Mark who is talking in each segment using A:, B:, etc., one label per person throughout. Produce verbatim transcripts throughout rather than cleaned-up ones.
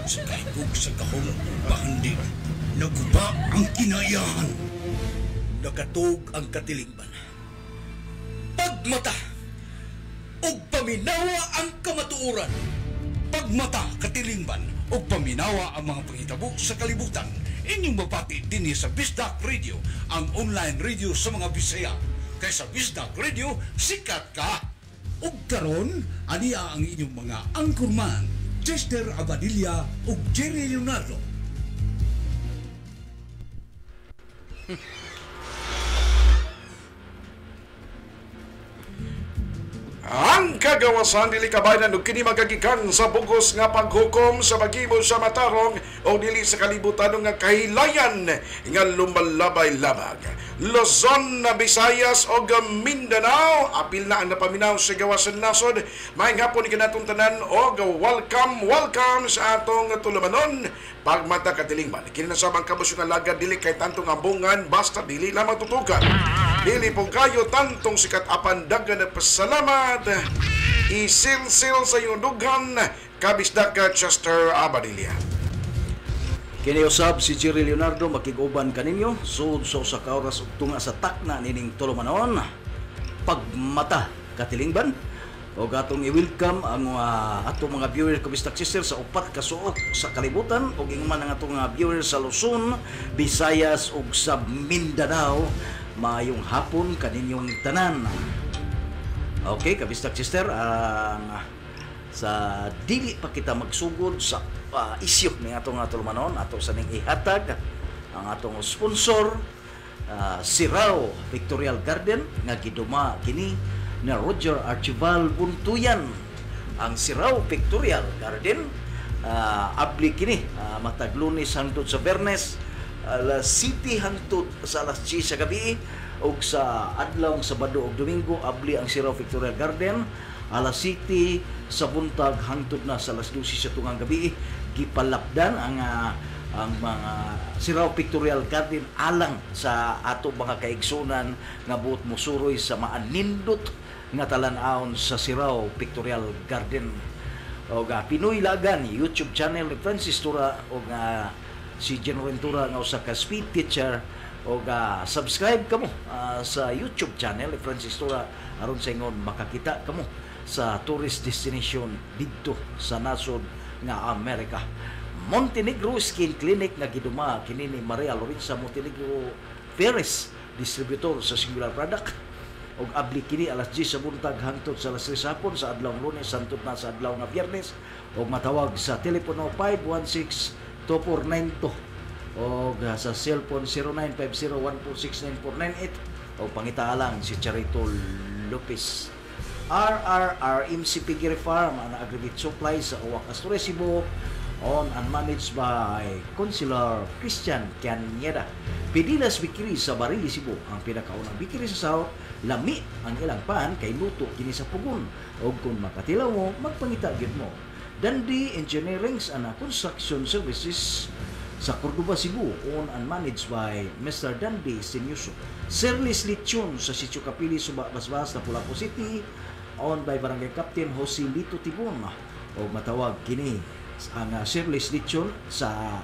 A: Sa kahigog sa kahong bahandi, naguba ang kinayahan. Nakatog ang katilingban. Pagmata, ug paminawa ang kamatuoran. Pagmata, katilingban, ug paminawa ang mga pangitabo sa kalibutan. Inyong mapati din sa Bisdak Radio, ang online radio sa mga Bisaya. Kaya sa Bisdak Radio, sikat ka! Ug karon, aniya ang inyong mga anchorman, Chester Abadilla ug Jerry Leonardo.
B: Ang kagawasan dili kabayan ug kini magagikan sa bugos nga paghukom sa paghimo sa matarong o dili sa kalibutan nga kahilayan nga lumalabay-labag. Luzon, Visayas o Mindanao, apil na ang napaminaw sa gawasan nasod. May hapon ni kanatong tanan o welcome, welcome sa atong tulumanon. Pagmata katilingban, kinasabang kabus nga lagad dili kay tantong ambungan basta dili lamang tutukan. Dili po kayo tantong sikat apan dagan na pasalamat. Isil-sil sa iyong dughan, kabisdak ka Chester Abadilla.
C: Kini usab si Jerry Leonardo makiguban kaninyo sud so sa kauras ug tunga sa takna nining tulumanon. Pagmata katilingban o atong i-welcome ang uh, atong mga viewers kabistak sister sa upat ka suok sa kalibutan ug ingman ang atong uh, viewers sa Luzon, Visayas ug sa Mindanao. Maayong hapon kaninyong tanan. Okay, kabistak sister, ang uh, sa dili pa kita magsugod sa uh, isyu ni atong tulumanon ato sa ning ihatag ang atong sponsor, uh, Sirao Pictorial Garden nga giduma kini na Roger Archival Buntuyan. Ang Sirao Pictorial Garden uh, abli kini uh, matag Lunes hangtod sa Biyernes, alas City hangtod sa alas diyes sa gabi, ug sa adlaw Sabado ug Domingo abli ang Sirao Pictorial Garden alas City sa buntag hangtod na sa alas dose sa tungang gabi. Gipalapdan ang uh, ang mga Sirao Pictorial Garden alang sa ato mga kaigsunan nga buot musuroy sa maanindot nga talan-awon sa Sirao Pictorial Garden. O ga Pinoy Lagan YouTube channel ni Francis Tura o nga si Jen Ventura nga usa ka speed teacher. O ga subscribe kamo uh, sa YouTube channel ni Francis Tura aron sa ingon makakita kamo sa tourist destination didto sa nasod nga Amerika. Montenegro Skin Clinic nga giduma kini ni Maria Lorenza Montenegro Perez, distributor sa Singular Product. Og abli kini alas diyes sa buntag hangtod sa alas tres hapon sa adlaw Lunes hangtod na sa adlaw nga Biyernes. Og matawag sa telepono five one six two four nine two og sa cellphone zero nine five zero one four six nine four nine eight og pangitaalang si Charito Lopez. R R R M C Piggery Farm ang aggregate supply sa Uwak Asturias, Cebu, owned and managed by Consular Christian Canyeda. Pedilas Bikiri sa Barili, Cebu, ang pinakaunang bikiri sa South. Lami ang ilang pan kay luto kini sa pugon. O kung makatilaw mo, magpangita gyud mo. Dundee Engineering and Construction Services sa Cordoba, Cebu, owned and managed by Mister Dundee Sinuso. Serlis Lechon sa Sitio Kapili, Suba, Basbas, Lapu-Lapu City, owned by Barangay Captain Jose Lito Tibon. O matawag kini ang uh, Serlis Lechon sa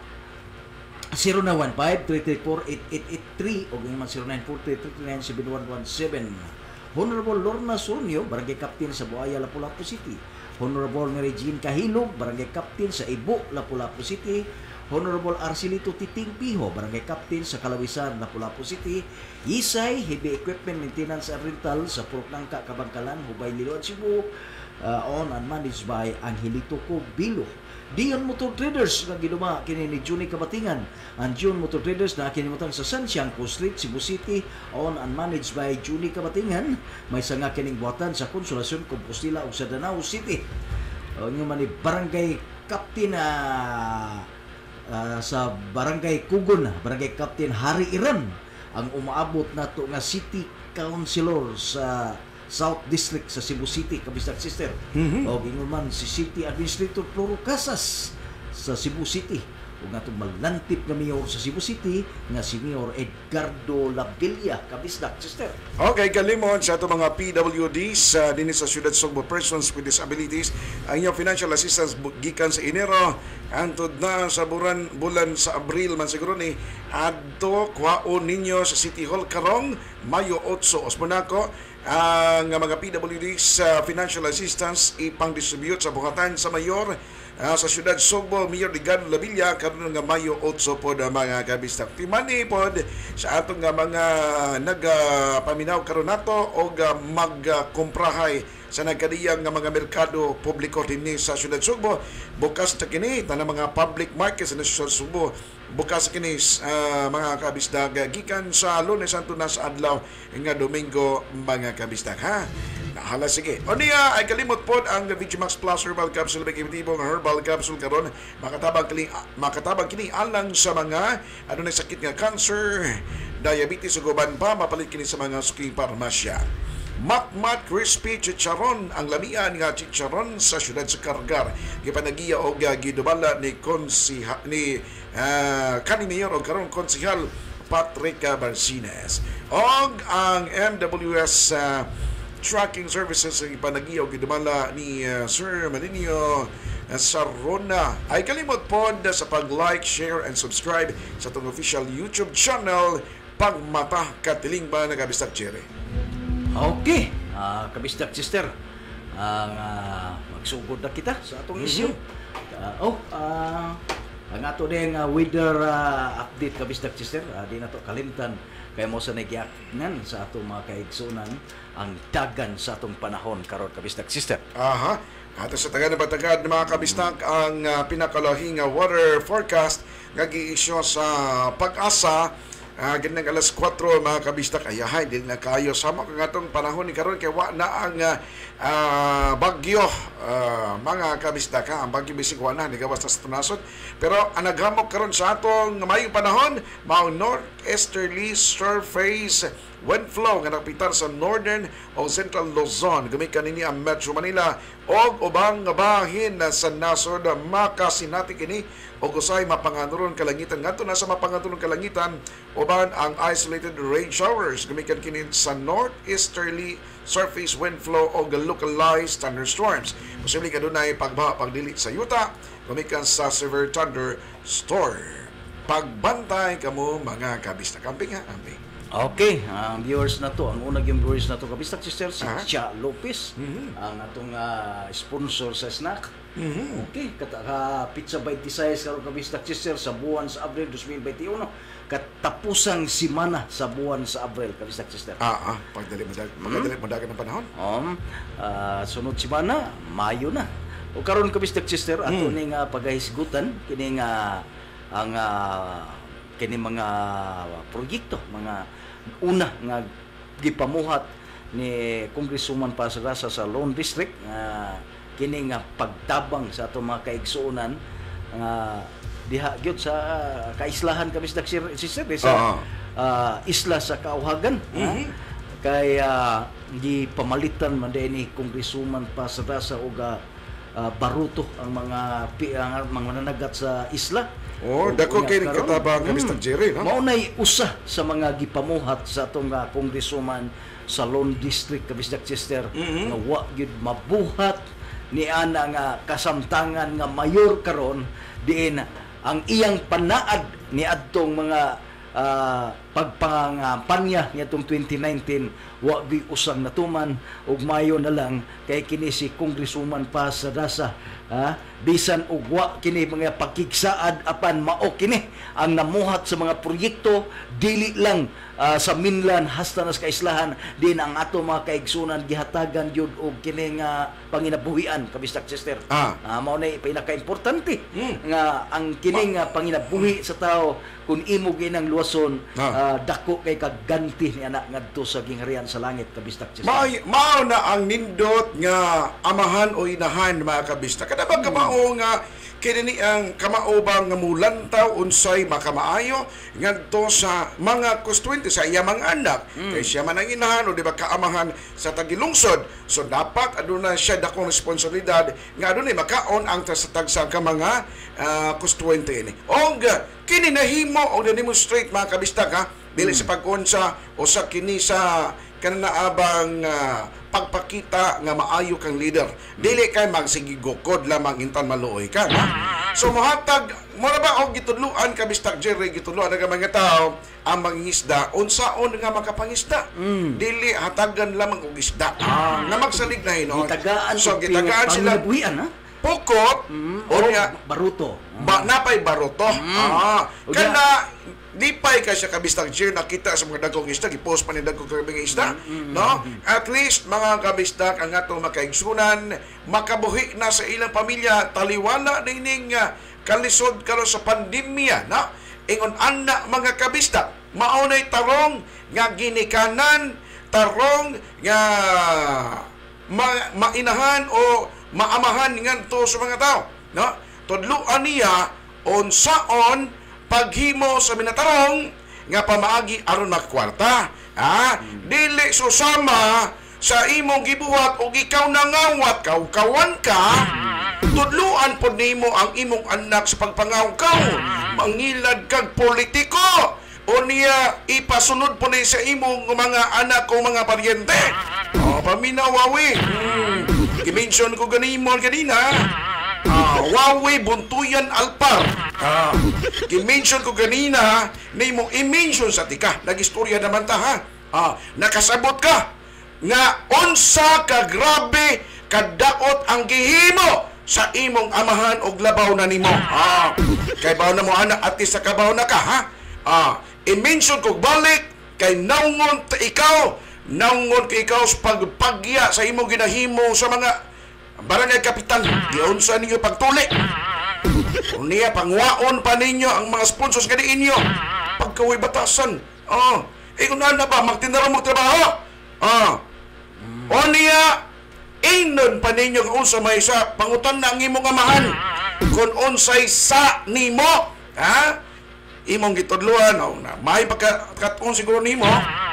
C: zero nine one five three three four eight eight eight three o ganyan zero nine four three three nine seven one one seven. Honorable Lorna Sornio, Barangay Captain sa Buaya, Lapu-Lapu City. Honorable Mary Jean Kahilog, Barangay Captain sa Ibo, Lapu-Lapu City. Honorable Arcelito Titing Piho, Barangay Captain sa Kalawisan, Lapu-Lapu City. Isay Heavy Equipment Maintenance and Rental sa Puroknangka, Kabangkalan, Hubay, Liloan, Cebu, uh, owned and managed by Angelito Cobilo. Dion Motor Traders nga giduma kini ni Juni Kabatingan. Ang Dion Motor Traders na kinimutang sa San Siangco Street, Cebu City, owned and managed by Juni Kabatingan. May sanga kining buhatan sa Konsolasyon, Compostela ug sa Danau City. O nyo man ni Barangay Captain uh, uh, sa Barangay Kugon, Barangay Captain Hari Iran ang umaabot nato nga City Councilor sa South District sa Cebu City, kabistak sister. Mm-hmm. O gingon man si City Administrator Floro Casas sa Cebu City. ug atong malantip nga mayor sa Cebu City nga si Mayor Edgardo Labilla kabisdak sister.
B: Okay, kalimon sa ato mga P W Ds sa uh, dinhi sa Siyudad Sugbo, persons with disabilities, ang inyong financial assistance gikan sa Enero antod na sa bulan bulan sa Abril man siguro ni adto kwaon ninyo sa City Hall karong Mayo eight. Osmonako ang mga P W Ds sa uh, financial assistance ipang-distribute sa buhatan sa mayor uh, sa Siyudad Sugbo, Mayor Edgardo Labilla karon nga Mayo eight pod mga kabistak. Timani pod sa atong nga mga nagapaminaw karon nato og uh, magkomprahay sa nagkadiyang nga mga merkado publiko dinhi sa Siyudad Sugbo. Bukas ta kini tanang mga public market sa Siyudad Sugbo. Bukas kini uh, mga kabisdak gikan sa Lunes hangtod na sa adlaw nga Domingo mga kabisdak ha. Nahala sige. O niya ay kalimot pod ang Vigimax Plus Herbal Capsule Bekibitibong Herbal Capsule karon makatabang kini makatabang kini alang sa mga ano na sakit nga cancer, diabetes ug uban pa mapalit kini sa mga suking parmasya. Matmat Crispy Chicharon ang lamian nga chicharon sa siyudad sa Kargar. Gipanagiya og gidubala ni konsiha ni uh, kani mayor og karon konsihal Patrick Barcines. Og ang M W S uh, Tracking Services ang ipanagiya og gidubala ni uh, Sir Malinio Sarona. Ay kalimot pod sa pag-like, share and subscribe sa itong official YouTube channel Pagmata Katiling ba na kabistak Cherry.
C: Okay, uh, kabisdak sister, ang uh, magsugod na kita sa atong issue. Uh, oh, uh, ang ato ding uh, weather uh, update kabisdak sister, uh, di na to kalimtan kay mo sa nagyaknan sa atong mga kaigsunan ang dagan sa atong panahon karon kabisdak sister.
B: Aha. Ato sa taga na batagad mga kabistak ang uh, pinakalahing uh, water forecast nga gi-issue sa Pag-asa. Uh, ganang alas kwatro mga kabistak ayahay din na kayo sama kang atong panahon ni karon kay wa na ang uh, uh, bagyo uh, mga kabistak ha. Ang bagyo bisig wa na ni gawas sa tunasod pero ang naghamok karon sa atong mayong panahon mao northeasterly surface wind flow nga napitar sa northern o central Luzon gumikan nini ang Metro Manila og ubang bahin sa nasod makasinati kini og usay mapanganuron kalangitan ngadto na sa mapanganuron kalangitan uban ang isolated rain showers gumikan kini sa northeasterly surface wind flow o localized thunderstorms. Posible kadunay pagbaha pagdili sa yuta gumikan sa severe thunderstorm. Pagbantay kamo mga kabistak camping ha amping.
C: Okay, ang viewers na to, ang unang yung viewers na to, kabistak sister, si
B: Ah.
C: Cha Lopez,
B: Mhm.
C: ang atong uh, sponsor sa snack.
B: Mhm.
C: Okay, kata ka pizza twenty-six karon kabistak sister sa buwan sa Abril twenty twenty-one, katapusang simana sa buwan sa Abril kabistak sister.
B: Ah, ah, pagdali mo dag, pagdali mo dagan ng panahon.
C: Um, uh, sunod simana, Mayo na. O karon kabistak sister, ato
B: Mm.
C: ning uh, paghisgutan kini nga ang uh, kini mga proyekto, mga una nga gipamuhat ni Congresswoman Pasarasa sa Lone District nga uh, kini nga pagtabang sa ato mga kaigsuonan nga uh, diha gyud sa uh, kaislahan kabisdak sister sa
B: Oo.
C: uh, isla sa Kauhagan.
B: Mhm.
C: Kay uh, gipamalitan man din ni Congresswoman Pasarasa og uh, uh, baruto ang mga pi, ang mga mananagat sa isla.
B: Oh,
C: O,
B: dako
C: unya
B: kay
C: karon,
B: katabang kabistak
C: mm,
B: Jerry, no?
C: Mao nay usa sa mga gipamuhat sa atong uh, Congresswoman sa Lone District kabisdak sister
B: Mhm.
C: nga wa gyud mabuhat ni ana nga kasamtangan nga mayor karon diin ang iyang panaad ni adtong mga uh, pagpangapanya niadtong twenty nineteen wa bi usang natuman ug mayo na lang kay kini si Congresswoman Pasarasa ha bisan og wa kini mga pakigsaad apan mao kini ang namuhat sa mga proyekto dili lang uh, sa mainland hasta na sa kaislahan din ang ato mga kaigsunan gihatagan jud og kini nga panginabuhian kabistak sister.
B: Ah.
C: Uh, mao na pinaka-importante
B: Mm.
C: nga ang kini nga panginabuhi sa tao kung imo ginang luwason
B: Ah.
C: uh, dako kay kaganti ni anak ngadto sa gingharian sa langit kabistak sister.
B: Mao mao na ang nindot nga amahan o inahan mga kabistak. Kada ba kamao nga kini ni ang kamaubang nga mulantaw unsay makamaayo ngadto sa mga konstituente sa iya mga anak. Mm. Kay siya man ang inahan o di ba kaamahan sa tagilungsod. So dapat aduna siya dakong responsibilidad nga adunay makaon ang tasatagsa ka mga uh, konstituente ini. Og kini nahimo o na-demonstrate mga kabistak ha, dili mm. sa pag-unsa o sa kini sa kanaabang uh, pagpakita nga maayo kang leader. Dili kay magsigigukod lamang intan maluoy ka. Ha? So mohatag mo na ba og gitudluan ka Bistak Jerry, gitudluan nga mga tao ang mangingisda unsaon nga makapangisda. Mm. Dili hatagan lamang og isda. Ah, nga magsalig na hinon.
C: Gitagaan
B: so gitagaan sila
C: buhian ha.
B: Pukot
C: mm.
B: o niya
C: baruto.
B: Ba, napay baruto. Mm. Ah, kana lipay ka siya kabistang cheer nakita sa mga dagkong isda gipost pa ni dagkong mga isda mm-hmm. no at least mga kabistak ang atong makaigsunan makabuhi na sa ilang pamilya taliwala ning uh, kalisod karon sa pandemya na ingon ana mga kabistak maunay tarong nga ginikanan tarong nga ma mainahan o maamahan ngadto sa mga tao no tudluan niya unsaon paghimo sa minatarong nga pamaagi aron makwarta. Ha? Hmm. Dili susama sa imong gibuhat o ikaw nangawat kaw-kawan ka. Tudluan po nimo ang imong anak sa pagpangaw-kaw. Mangilad kag politiko. O niya ipasunod po ni sa imong mga anak o mga paryente. O, paminawawi. Hmm. Kimension ko ganimon kanina. Ah, Wawi Buntuyan Alpar. Ah, i-mention ko ganina na imong i-mention sa tika. Nag-istorya naman ta ha. Ah, nakasabot ka nga unsa ka grabe kadaot ang gihimo sa imong amahan og labaw na nimo. Ah, kay baw na mo anak at sa kabaw na ka ha. Ah, i-mention ko balik kay naungon ta ikaw, naungon ka ikaw sa pagpagya sa imong ginahimo sa mga barangay kapitan, giunsa ninyo pagtuli. Kung niya, pangwaon pa ninyo ang mga sponsors ka ninyo. Pagkaway batasan. Oh, eh kung na ba, magtindara mo trabaho. Oh. O niya, inon pa ninyo kung unsa may sa pangutan na ang imong amahan. Kung unsay sa nimo. Ha? Imong gitudluan. Oh, na, may pagkatun siguro nimo.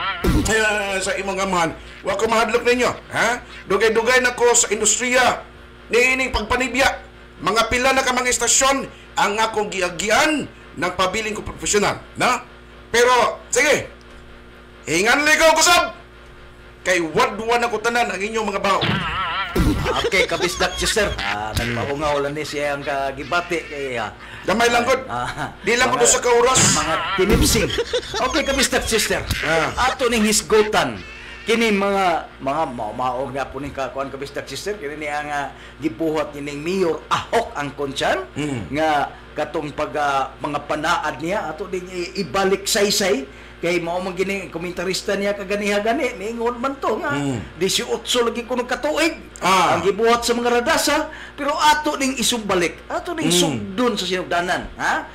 B: Uh, sa imong amahan. Wa ko mahadlok ninyo, ha? Dugay-dugay na ko sa industriya niining pagpanibya. Mga pila na ka mga estasyon ang akong giagian ng pabiling ko profesional, na? Pero sige. Hingan ligaw ko sab. Kay wadwa na ko tanan ang inyong mga bao.
C: Okay, kabisdak sister. Ah, nagpaungaw lang ni siya ang kagibati kay ah,
B: damay lang gud. Ah, di lang gud sa kauras.
C: Mga tinipsing. Okay, kabisdak sister. Ah. Ato ning hisgutan. Kini mga mga maog nga po ning kakuan kabisdak sister kini ni ang uh, gibuhat ning Mayor Ahok ang Kunsyan mm. nga katong pag uh, mga panaad niya ato ding ibalik saysay kay mao man gini komentarista niya kaganiha gani ningon man to nga mm. eighteen lagi kuno katuig ah. ang gibuhat sa mga radasa pero ato ning isumbalik ato ning mm. sugdon sa sinugdanan ha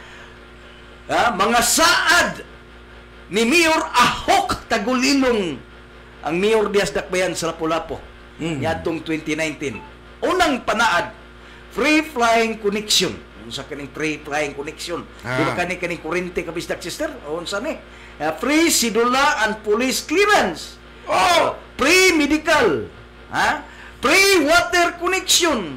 C: ha mga saad ni Mayor Ahok Tagulilong ang Mayor Diaz Dakbayan sa Lapu-Lapu mm. yatong twenty nineteen. Unang panaad, free flying connection. Unsa kaning free flying connection? Ah. Di ba kani kaning kurente kabisdak sister? Unsa ni? Uh, free sidula and police clearance. Oh, free medical. Ha? Free water connection.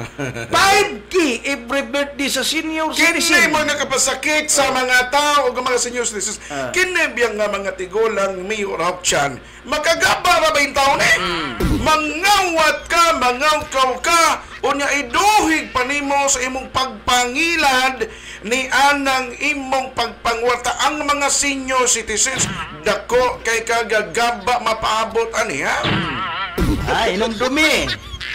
C: five K every birthday sa senior citizen.
B: Kini mga kapasakit sa mga tao o mga senior citizens. Uh. Kini biyang nga mga tigulang Mayor Hapchan. Makagabara ba yung taon eh? Mm. Mangawat ka, mangawkaw ka, o niya iduhig panimo sa imong pagpangilad ni anang imong pagpangwarta ang mga senior citizens. Dako kay kagagaba mapaabot ani ha?
C: Ay, inom dumi.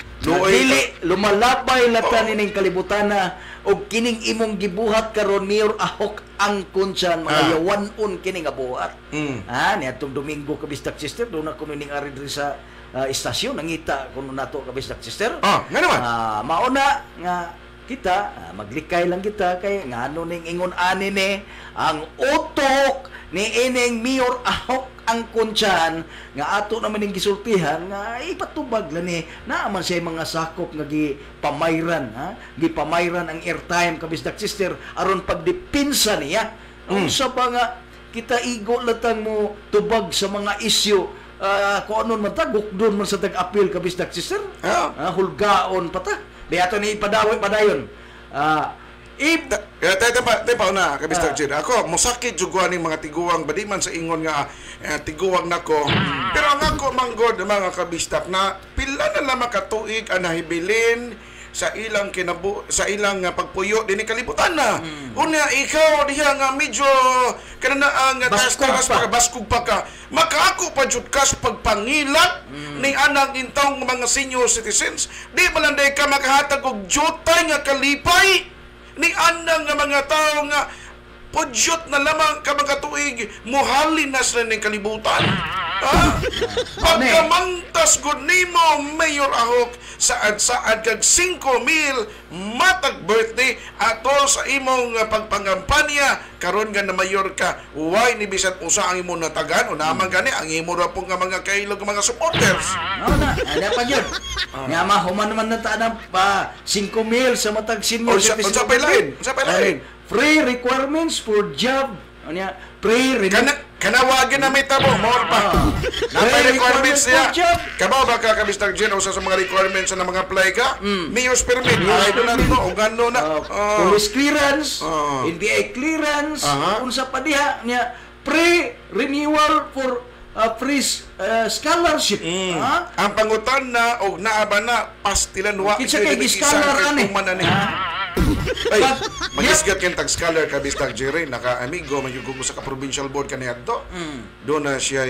C: Dili lumalabay latan ining kalibutan na og kining imong gibuhat karon Mayor Ahok ang Kunsyan mga ah. yawan-on kining nga buhat. Mm. Ah, niadtong Domingo kabisdak sister do na kuno ning ari diri sa uh, istasyon nangita kuno nato kabisdak sister.
B: Ah, nga naman.
C: Ah, mauna nga kita ah, maglikay lang kita kay ngano ning ingon ani ni ang utok ni ining Mayor Ahok ang kunsyan nga ato naman ning gisultihan nga ipatubag lang ni naaman siya mga sakop nga gipamayran ha gipamayran ang airtime kabisdak sister aron pagdipinsa niya mm. Unsa pa nga kita igo latang mo tubag sa mga isyu uh, kung anon man ta gukdon man sa tag-apil kabisdak sister
B: yeah.
C: uh, hulgaon pa ta di ato ni padawi padayon ah uh,
B: Ib, eh, tayo pa, tayo pa na, kabistak Jir. Ako, musakit juguan ng mga tiguang, badiman sa ingon nga, eh, tiguang nako. Pero ang ako, manggod, mga kabistak, na pila na lang makatuig ang nahibilin sa ilang kinabu sa ilang uh, pagpuyo din kalibutan na. Hmm. Una, ikaw, diha nga medyo kananaang taas-taas pa, baskog pa ka. Makaako pa jud ka sa pagpangilat hmm. ni anang intong mga senior citizens. Di malanday ka makahatag og jutay nga kalipay ni anang nga mga tao nga pudyot na lamang ka mga tuig muhalin na sa ning kalibutan. Ha? Pagkamantas gud nimo Mayor Ahok saad-saad kag cinco mil matag birthday atol sa imong pagpangampanya karon nga na mayor ka why ni bisan usa ang imong natagan o naman gani ang imo ra po nga mga kailog mga supporters.
C: No na, ada pa gyud. Nga mahuman naman na ta pa cinco mil sa matag senior citizen.
B: Unsa pa lain? Unsa pa lain?
C: Free requirements for job. Ano pre
B: kana kanawagin na may tabo more pa. Napay requirements niya. Kabaw ba ka kabistang Jen usa sa mga requirements na mga apply ka? Mm. Mayor's permit. Ay do na no o gano na.
C: Uh, uh, police clearance, uh, N B A clearance, uh-huh. Unsa pa diha niya pre-renewal for uh, free uh, scholarship. Mm. Uh,
B: ang pangutan na og naa ba na pastilan wa
C: kinsa kay scholar ani.
B: Ay, magisgat kang tag-scholar ka bistag Jerry, naka-amigo, magyugog sa ka-provincial board ka niya to. Mm. Doon na siya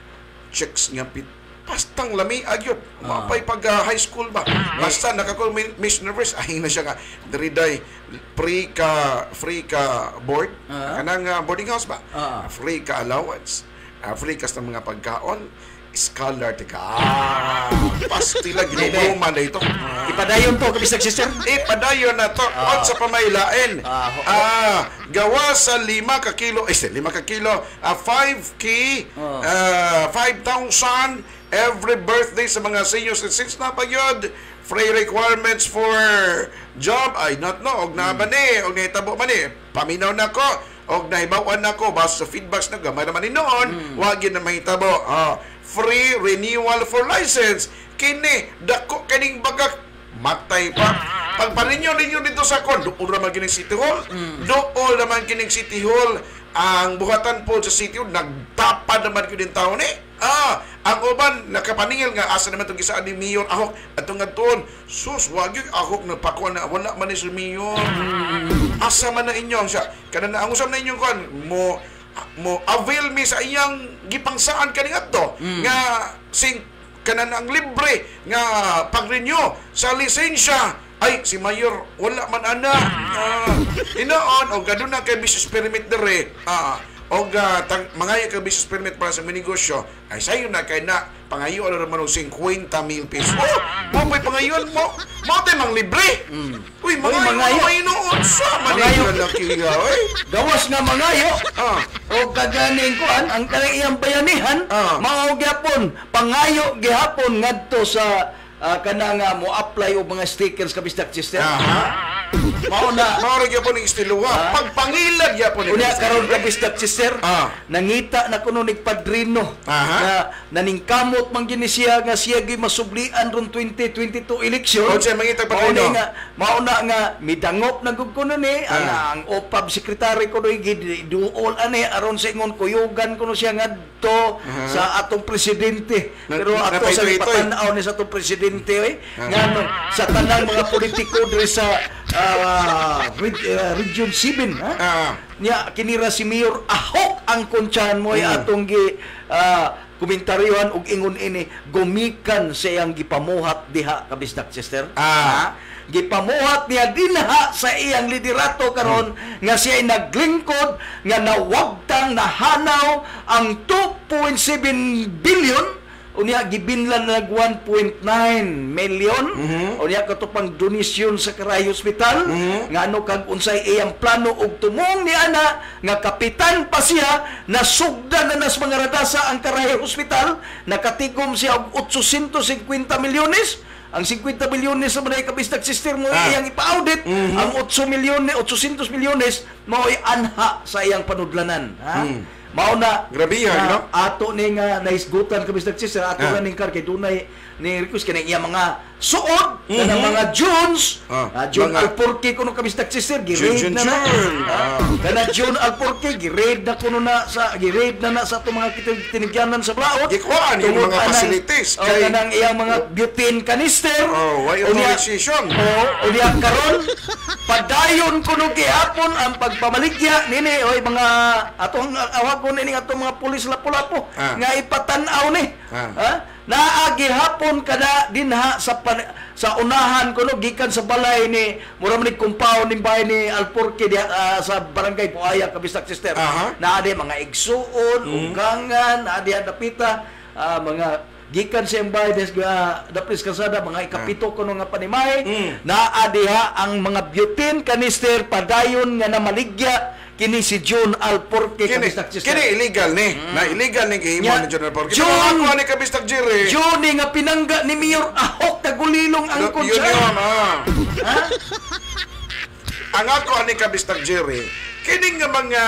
B: checks nga pit. Pastang lami agyot. Mapay pag uh, high school ba. Basta nakakul Miss Universe, ay na siya nga. Diriday, free ka, free ka board. Uh-huh. Kanang uh, boarding house ba? Uh-huh. Free ka allowance. Uh, free ka sa mga pagkaon. Scholar tika. Ah, pastila ginuman na ito.
C: Ah. Ipadayon to kabisag sister.
B: Ipadayon na to. Ah. At sa pamaylain. Ah, ah, gawa sa lima ka kilo, eh, lima ka kilo, ah, five K, ah. uh, five thousand every birthday sa mga senior citizens na pagyod. Free requirements for job, I not know. Og na ba ni, og nahitabo man ni. Paminaw na ko. Og nahibawan na ko. Basta sa feedbacks na gamay naman ni noon. Hmm. Wagin na mahitabo. Ah, free renewal for license. Kini, dako kaning bagak, matay pa. Pagpaninyo ninyo dito sa kon, doon naman kining City Hall. Mm. Doon naman kining City Hall. Ang buhatan po sa City Hall, nagtapad naman kining taon eh. Ah, ang uban, nakapaningil nga, asa naman itong gisaan ni Mayor Ahok. At itong nagtuon, sus, wag yung Ahok nagpakuha na, wala man ni si Mayor. Mm. Asa man na inyong siya. Kana na, ang usap na inyong kon, mo, mo avail me sa iyang gipangsaan kaning adto mm. nga sing kanan ang libre nga pag-renew sa lisensya ay si Mayor wala man ana uh, inoon o gadun na kay business permit dire ah o uh, mangayo ka business permit para sa negosyo ay sayo na kay na pangayo ano naman og fifty mil pesos. Oh, mo pay pangayon mo. Mo tay mang libre. Mm. Uy, mangayo may inoon sa mangayo na kiya oy.
C: Gawas nga mangayo. Ah, o kaganing kuan ang kanang iyang bayanihan ah. Mao gyapon pangayo gihapon ngadto sa uh, kanang uh, mo apply og mga stickers kabisdak sister. Aha. Mao na
B: mao ra gyapon ning estiluha. Ah. Pagpangilad gyapon ni.
C: Unya karon kabisdak sister. Ah. Nangita na kuno nig padrino. Aha. Na naningkamot man gini siya nga siya gi masublian ron twenty twenty-two election.
B: O siya mangita padrino.
C: Mao na nga midangop na gud kuno ni ah. ang O P A B secretary kuno gi duol ani aron sa ingon kuyugan kuno siya ngadto uh-huh. sa atong presidente. Pero na, ato sa patan-aw ni sa atong presidente oy. Uh-huh. Ngano sa tanang mga politiko diri sa uh, uh, Region seven ha. Uh-huh. Nya kinira si Mayor Ahok ang kunsyan mo uh-huh. atong gi uh, komentaryohan og ingon ini gumikan sa iyang gipamuhat diha kabisdak sister. Ah. Ha? Gipamuhat niya dinha sa iyang liderato karon hmm. nga siya ay naglingkod nga nawagtang nahanaw ang two point seven billion unya gibinlan nag one point nine million.
B: Mhm.
C: Unya katupang donasyon sa Karay Hospital.
B: Mhm.
C: Ngano kag unsay iyang plano og tumong ni ana nga kapitan pa siya nasugdan na nas mga radasa ang Karay Hospital, nakatigom siya og eight hundred fifty milyones. Ang fifty milyones sa manay kabistag sister mo
B: Ah.
C: iyang ipa-audit.
B: Mhm.
C: Ang eight milyones, eight hundred milyones mao'y anha sa iyang panudlanan. Ha?
B: Mm.
C: Mao na
B: Grabe,
C: na
B: no?
C: ato ni nga naisgutan kabistag sister ato
B: Ah.
C: nga ning kar kay dunay ni request kanang iya mga suod
B: Mhm.
C: kanang mga Jones.
B: Ah,
C: Ah, John
B: mga-
C: Alporque kuno kabistag sister
B: Jun,
C: gi-raid
B: Jun,
C: na na.
B: Jun.
C: Ah, kana John Alporque gi-raid na kuno na sa gi-raid na na sa ato mga kitig- tinigyanan sa Blaot.
B: Gikuhaan yung
C: Tungod
B: mga
C: anang-
B: facilities
C: oh,
B: kay-
C: kanang iyang mga butane canister.
B: Oh, why
C: Unya-
B: authorization?
C: Oo, unya karon padayon kuno gihapon ang pagpamaligya nini oy mga atong awagon nini atong mga pulis lapu-lapu
B: Ah.
C: nga ipatan-aw ni.
B: Ah.
C: Ha? Naa gihapon kada dinha sa pan, sa unahan kuno gikan sa balay ni mura man ni compound ni bahay ni Alporque diha ah, sa barangay Puaya Kabistak Sister.
B: Aha.
C: Naa di mga igsuon, ugangan, naa di dapita ah, mga gikan sa iyang bahay des uh, dapis kasada mga ikapito kuno nga panimay
B: Mm.
C: naa diha ang mga butane canister padayon nga namaligya kini si John Alporque
B: Kini,
C: Kabistak Sister.
B: kini illegal ni. Na illegal ni gihimo
C: Nya,
B: ni General Park.
C: Jun-
B: Kini ako ni Kabistag Jerry.
C: Johnny nga pinangga ni Mayor Ahok tagulilong ang
B: Yun
C: konsa.
B: yun, ah.
C: Ha?
B: Ang ako ani Kabistag Jerry, kini nga mga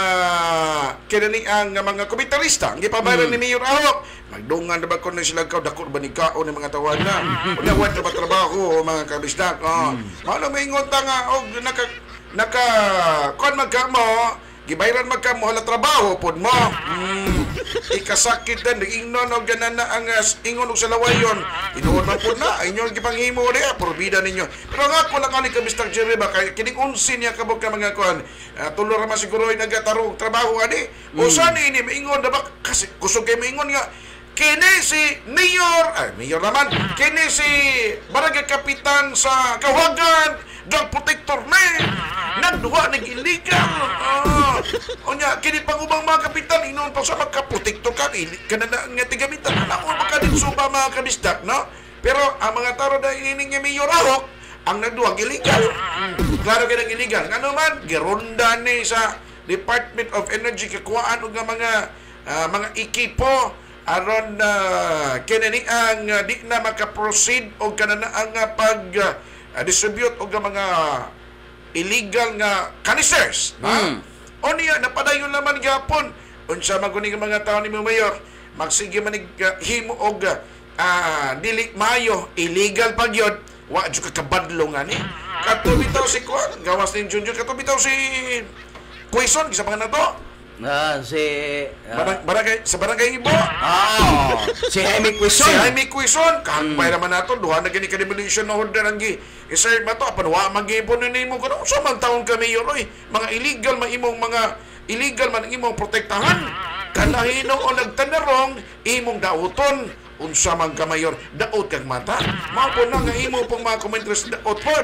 B: kini ang nga mga komentarista ang gipabayran ni Mayor Ahok. Magdungan na ba ko na sila kaw dako ba ni kaon ni mga tawag na. Una wa na ba trabaho o mga kabistak. Oh. Ano may ingon ta nga og naka naka kon magkamo gibayran magkamo hala trabaho pod mo. Mm. Ikasakit dan ingnon og ganan na ang uh, ingon og sa lawayon. Tinuod man pod na inyo gipanghimo diha porbida ninyo. Pero nga ko lang ani kabistag Jerry ba kay kining unsin niya kabog ka mga kuan. Uh, tulo ra man siguro nagatarong trabaho ani. Usa ni ini maingon da ba kasi kusog kay maingon nga kini si Mayor, ay Mayor naman, kini si Barangay Kapitan sa Kawagan, drug protector na eh. Nagduwa, nag-illegal. Ah, o niya, kini pang ubang mga kapitan, inon pa sa magka-protector ka, kanana nga tigamitan. Ako baka din suba mga kabisdak, no? Pero ang mga taro na inining niya Mayor Ahok, ang nagduwa, illegal. Klaro ka ng illegal. Ano man, gironda ni sa Department of Energy, kakuhaan o nga mga, ah, mga ekipo, aron na uh, kinani ang uh, di na maka-proceed o kanana ang uh, pag-distribute uh, o nga mga illegal nga canisters. Mm. O niya, napadayon naman gapon. Unsa maguni nga mga tao ni Mayor, magsige manig uh, himo og uh, dili mayo, illegal pag yun. Wa jud ka kabadlo nga ni. Katubitaw si Kuan, gawas ni Junjun, katubitaw si Quezon, isa mga na to.
C: Ah, si ah,
B: Barang, barangay, sa barangay Ibo.
C: ah, si Jaime
B: Si
C: Quezon.
B: Jaime Quezon, kampay naman nato, duha na gini ka-demolition na order ang gi. Isay ba to, apan wa mag-ipon na nimo ko. Sa man taon kami yun, oy. Mga illegal man imong mga illegal man imong protektahan. Kanahino o nagtanarong, imong dauton. Unsa man ka mayor, daot kag mata. Mao po na nga imo pong mga komentaryo sa daot pod.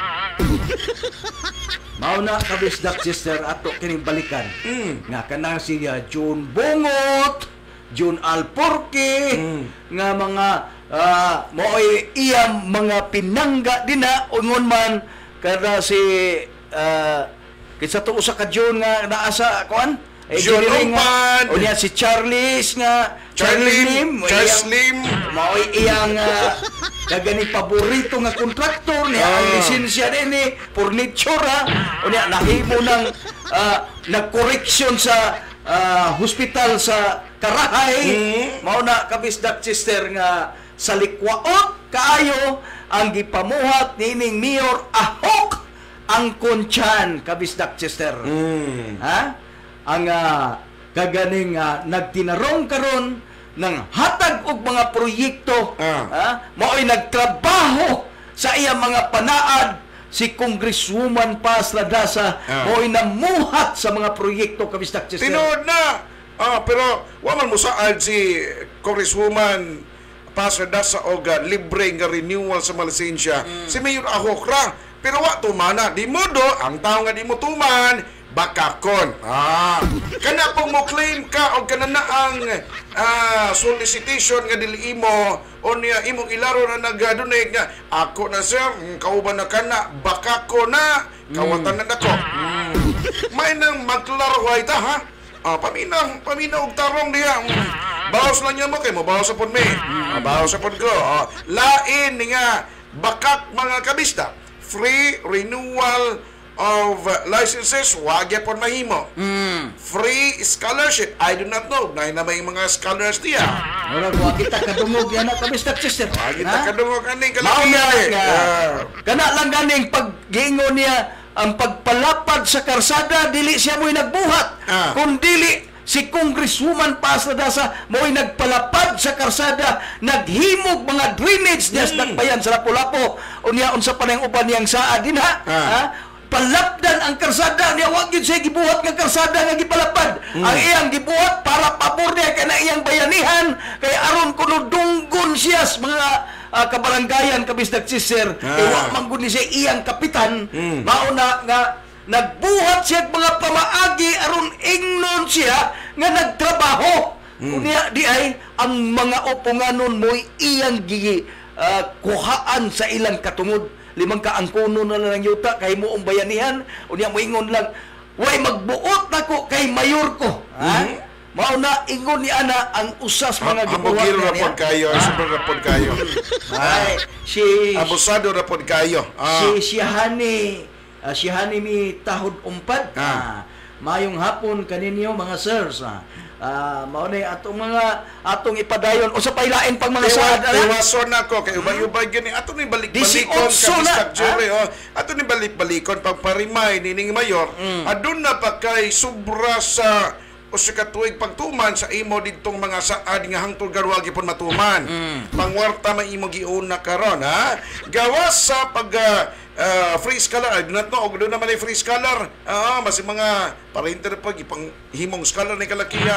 C: Mao na kabisdak sister ato kining balikan.
B: Mm.
C: Nga kanang siya John Bungot, John Alporque,
B: Mm.
C: nga mga uh, mo'y iyang mga pinangga dina ungon man kada si uh, kitsa to usa ka John nga naa sa kuan eh,
B: John
C: dili nga-
B: Umpan.
C: o niya si Charles nga
B: Charlie
C: Lim,
B: Charles
C: iyang-
B: Lim.
C: Mao'y iyang uh, kagani paborito nga kontraktor niya ang
B: Ah.
C: lisensya nini furniture ha o niya nahimo ng uh, nagkoreksyon sa uh, hospital sa Karahay.
B: Mm.
C: Mao na kabisdak sister nga sa likwaot kaayo ang gipamuhat nining Mayor Ahok ang Kunchan kabisdak sister.
B: Mm.
C: Ha? Ang uh, kaganing uh, nagtinarong karon ng hatag og mga proyekto,
B: Ah.
C: ha? Mao'y nagtrabaho sa iyang mga panaad si Congresswoman Paz Ladasa,
B: Ah.
C: mao'y namuhat sa mga proyekto kabistak sister.
B: Tinood na. Ah, pero wa man mo saad si Congresswoman Paz Ladasa og uh, libre nga renewal sa mga lisensya. Si Mayor Ahok ra. Pero wa tumana, di mo do ang tao nga di mo tuman, bakakon. Ah, kana pong mo claim ka o kana na ang ah, solicitation nga dili imo o niya imong ilaro na nag-donate nga ako na sir, mm, kauban na kana bakako na kawatan na nako. Mm. May nang magklaro ay ta ha. Ah, paminaw, paminaw og tarong diha. Mm. Bawas lang niya mo kay mo bawas sa pud mi. Ah, bawas sa pud ko. Ah, lain nga bakak mga kabista. Free renewal of uh, licenses, wag yapon mahimo.
C: Mm.
B: Free scholarship, I do not know. Nahin na may mga scholars diya.
C: Mura ko kita kadungog yan na kabistak sister.
B: Wag kita
C: Ha?
B: kadungog kaning
C: Mao
B: kalaki.
C: na nga.
B: Ah.
C: Kana lang ganing paggiingon niya ang pagpalapad sa karsada dili siya mo'y nagbuhat.
B: Ah.
C: Kung dili si Congresswoman Pasladasa mo'y nagpalapad sa karsada, naghimog mga drainage niya sa Dakbayan sa Lapu-Lapu. Unya unsa pa nang uban niyang saa din ha?
B: Ah.
C: Ha? Palapdan ang karsada niya, wag yun siya gibuhat ng karsada nga gipalapad. Ang iyang gibuhat para pabor niya kay na iyang bayanihan, kay aron kuno dunggon siya sa mga uh, kabaranggayan kabisdak sister.
B: Ah.
C: Kay wa man gud ni siya iyang kapitan, mao na nga nagbuhat siya mga pamaagi aron ingnon siya nga nagtrabaho. Unya di ay ang mga upunganon mo'y iyang gi uh, kuhaan sa ilang katungod. Limang ka ang kuno na lang yuta kay mo ang bayanihan. Unya mo ingon lang, way magbuot nako kay mayor ko. Ha? Mao na ingon ni ana ang usas mga
B: Amo
C: gibuhat
B: giro
C: na
B: rapod
C: niya.
B: kayo, super rapod kayo.
C: Ay, si
B: Abusado rapod kayo. Ah.
C: si Sihani, uh, Sihani mi tahod umpad.
B: Ah.
C: Ah, mayong hapon kaninyo mga sirs. Ah, Ah, mao na atong mga atong ipadayon o sa pailain pang mga saad.
B: Iwason ako kay ubay-ubay gani ato ni balik-balikon
C: eighteen na,
B: kabistak Jerry oh. Ato ni balik-balikon pagparimay nining mayor. Adun na pa kay sobra sa o sa katuig pagtuman sa imo didtong mga saad nga hangtod garwa gipon matuman. Pangwarta man imo giuna karon ha. Gawas sa pag uh, uh, free scholar, I do not know, doon naman ay free scholar. Ah, mas mga parinter pag ipang himong scholar ni kalakiya.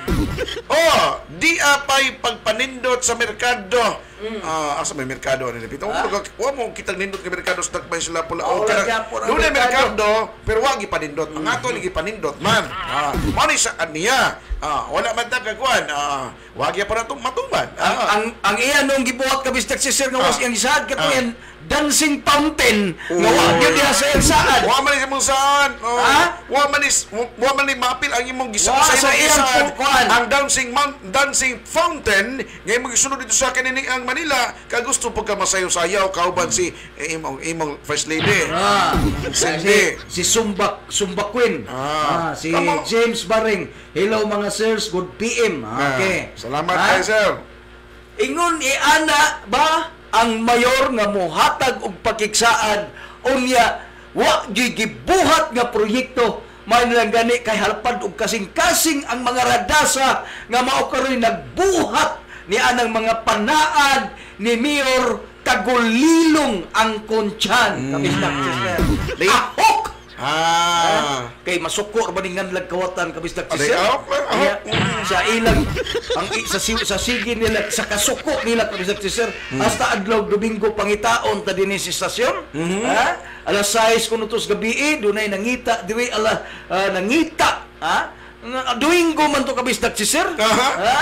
B: Oh, di apay pagpanindot sa merkado. Ah, asa may merkado ni Pito? Wa mo kitang nindot nga merkado sa Dakbayan sila pula.
C: Oo, lagyan po ng
B: doon ay
C: merkado.
B: merkado, pero wag ipanindot. Ang ato ni ipanindot man. Ah, mao ni sa niya. Ah, wala man ta kagwan. Ah, wag ya para matuman.
C: Ang,
B: Ah,
C: ang ang iya nung gibuhat kabistak si Sir nga was
B: Ah.
C: yang isaad kato
B: Ah.
C: yan dancing fountain nga
B: Oh.
C: wa gyud diha sa isaad.
B: wa man ni imong saan. Oh,
C: Ha?
B: wa man ni wa man ni mapil ang imong gisa
C: Wa
B: sa
C: sa
B: imong
C: iyang
B: gisaan.
C: kukuan.
B: Ang dancing mount, dancing fountain nga imong gisunod dito sa kanining ang Manila ka gusto pag ka masayaw-sayaw kauban si eh, imong imong first lady.
C: Ah,
B: Cindy.
C: si, si Sumba Sumba Queen.
B: Ah.
C: Ah, si
B: Tama.
C: James Baring. Hello mga sirs, good P M.
B: Ah,
C: Okay.
B: Salamat
C: Ha?
B: kay sir.
C: Ingon iana ba ang mayor nga mohatag og pakiksaan unya wa gigibuhat nga proyekto may lang gani kay halpad og kasing-kasing ang mga radasa nga mao karon nagbuhat ni anang mga panaan ni Mayor Tagulilong ang Kontyan. Kabistak sister. Ahok!
B: Ah.
C: Kay masukor ba ningan lag kawatan kabistak
B: Aday,
C: sister.
B: ahok, ahok.
C: Kaya, sa ilang ang i- sa si- sa sige nila sa kasuko nila kabistak sister hasta adlaw Domingo pangitaon ta dinhi sa istasyon. Ha? Alas sais kuno tos gabi dunay nangita diri ala ah, nangita ha? Nga- Domingo man to kabistak sister.
B: Aha.
C: Ha?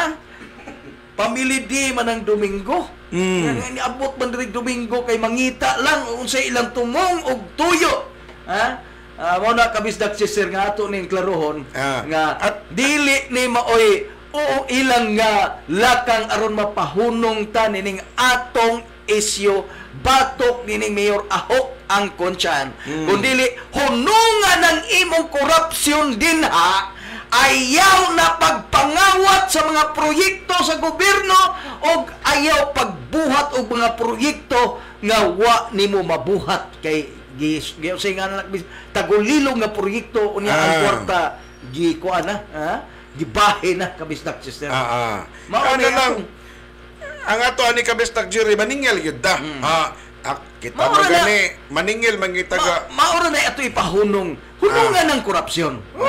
C: Pamili di man ang Domingo. Mm. Niabot man diri Domingo kay mangita lang unsay ilang tumong og tuyo. Ha? Ah, mo na kabisdak sister nga ato ning klarohon
B: Ah.
C: nga at dili ni maoy o ilang nga lakang aron mapahunong ta nining atong isyu batok nining Mayor Ahok ang Kontyan. Kundili hunungan ng imong korupsyon din ha. Ayaw na pagpangawat sa mga proyekto sa gobyerno o ayaw pagbuhat og mga proyekto nga wa nimo mabuhat kay gi gi nga na tagulilong nga proyekto unya ang
B: Ah.
C: kwarta gi kuan na ha gibahe na kabisdak sister.
B: Ah, ah.
C: Mao
B: Ano
C: ni
B: lang,
C: akong-
B: ang ato ani kabistak Jerry maningil yun da. Ah, ah, kita
C: Mao
B: mo
C: na
B: gani, maningil mangitaga.
C: Ma maura na ito ipahunong. Hunungan ng korupsyon.
B: Oo.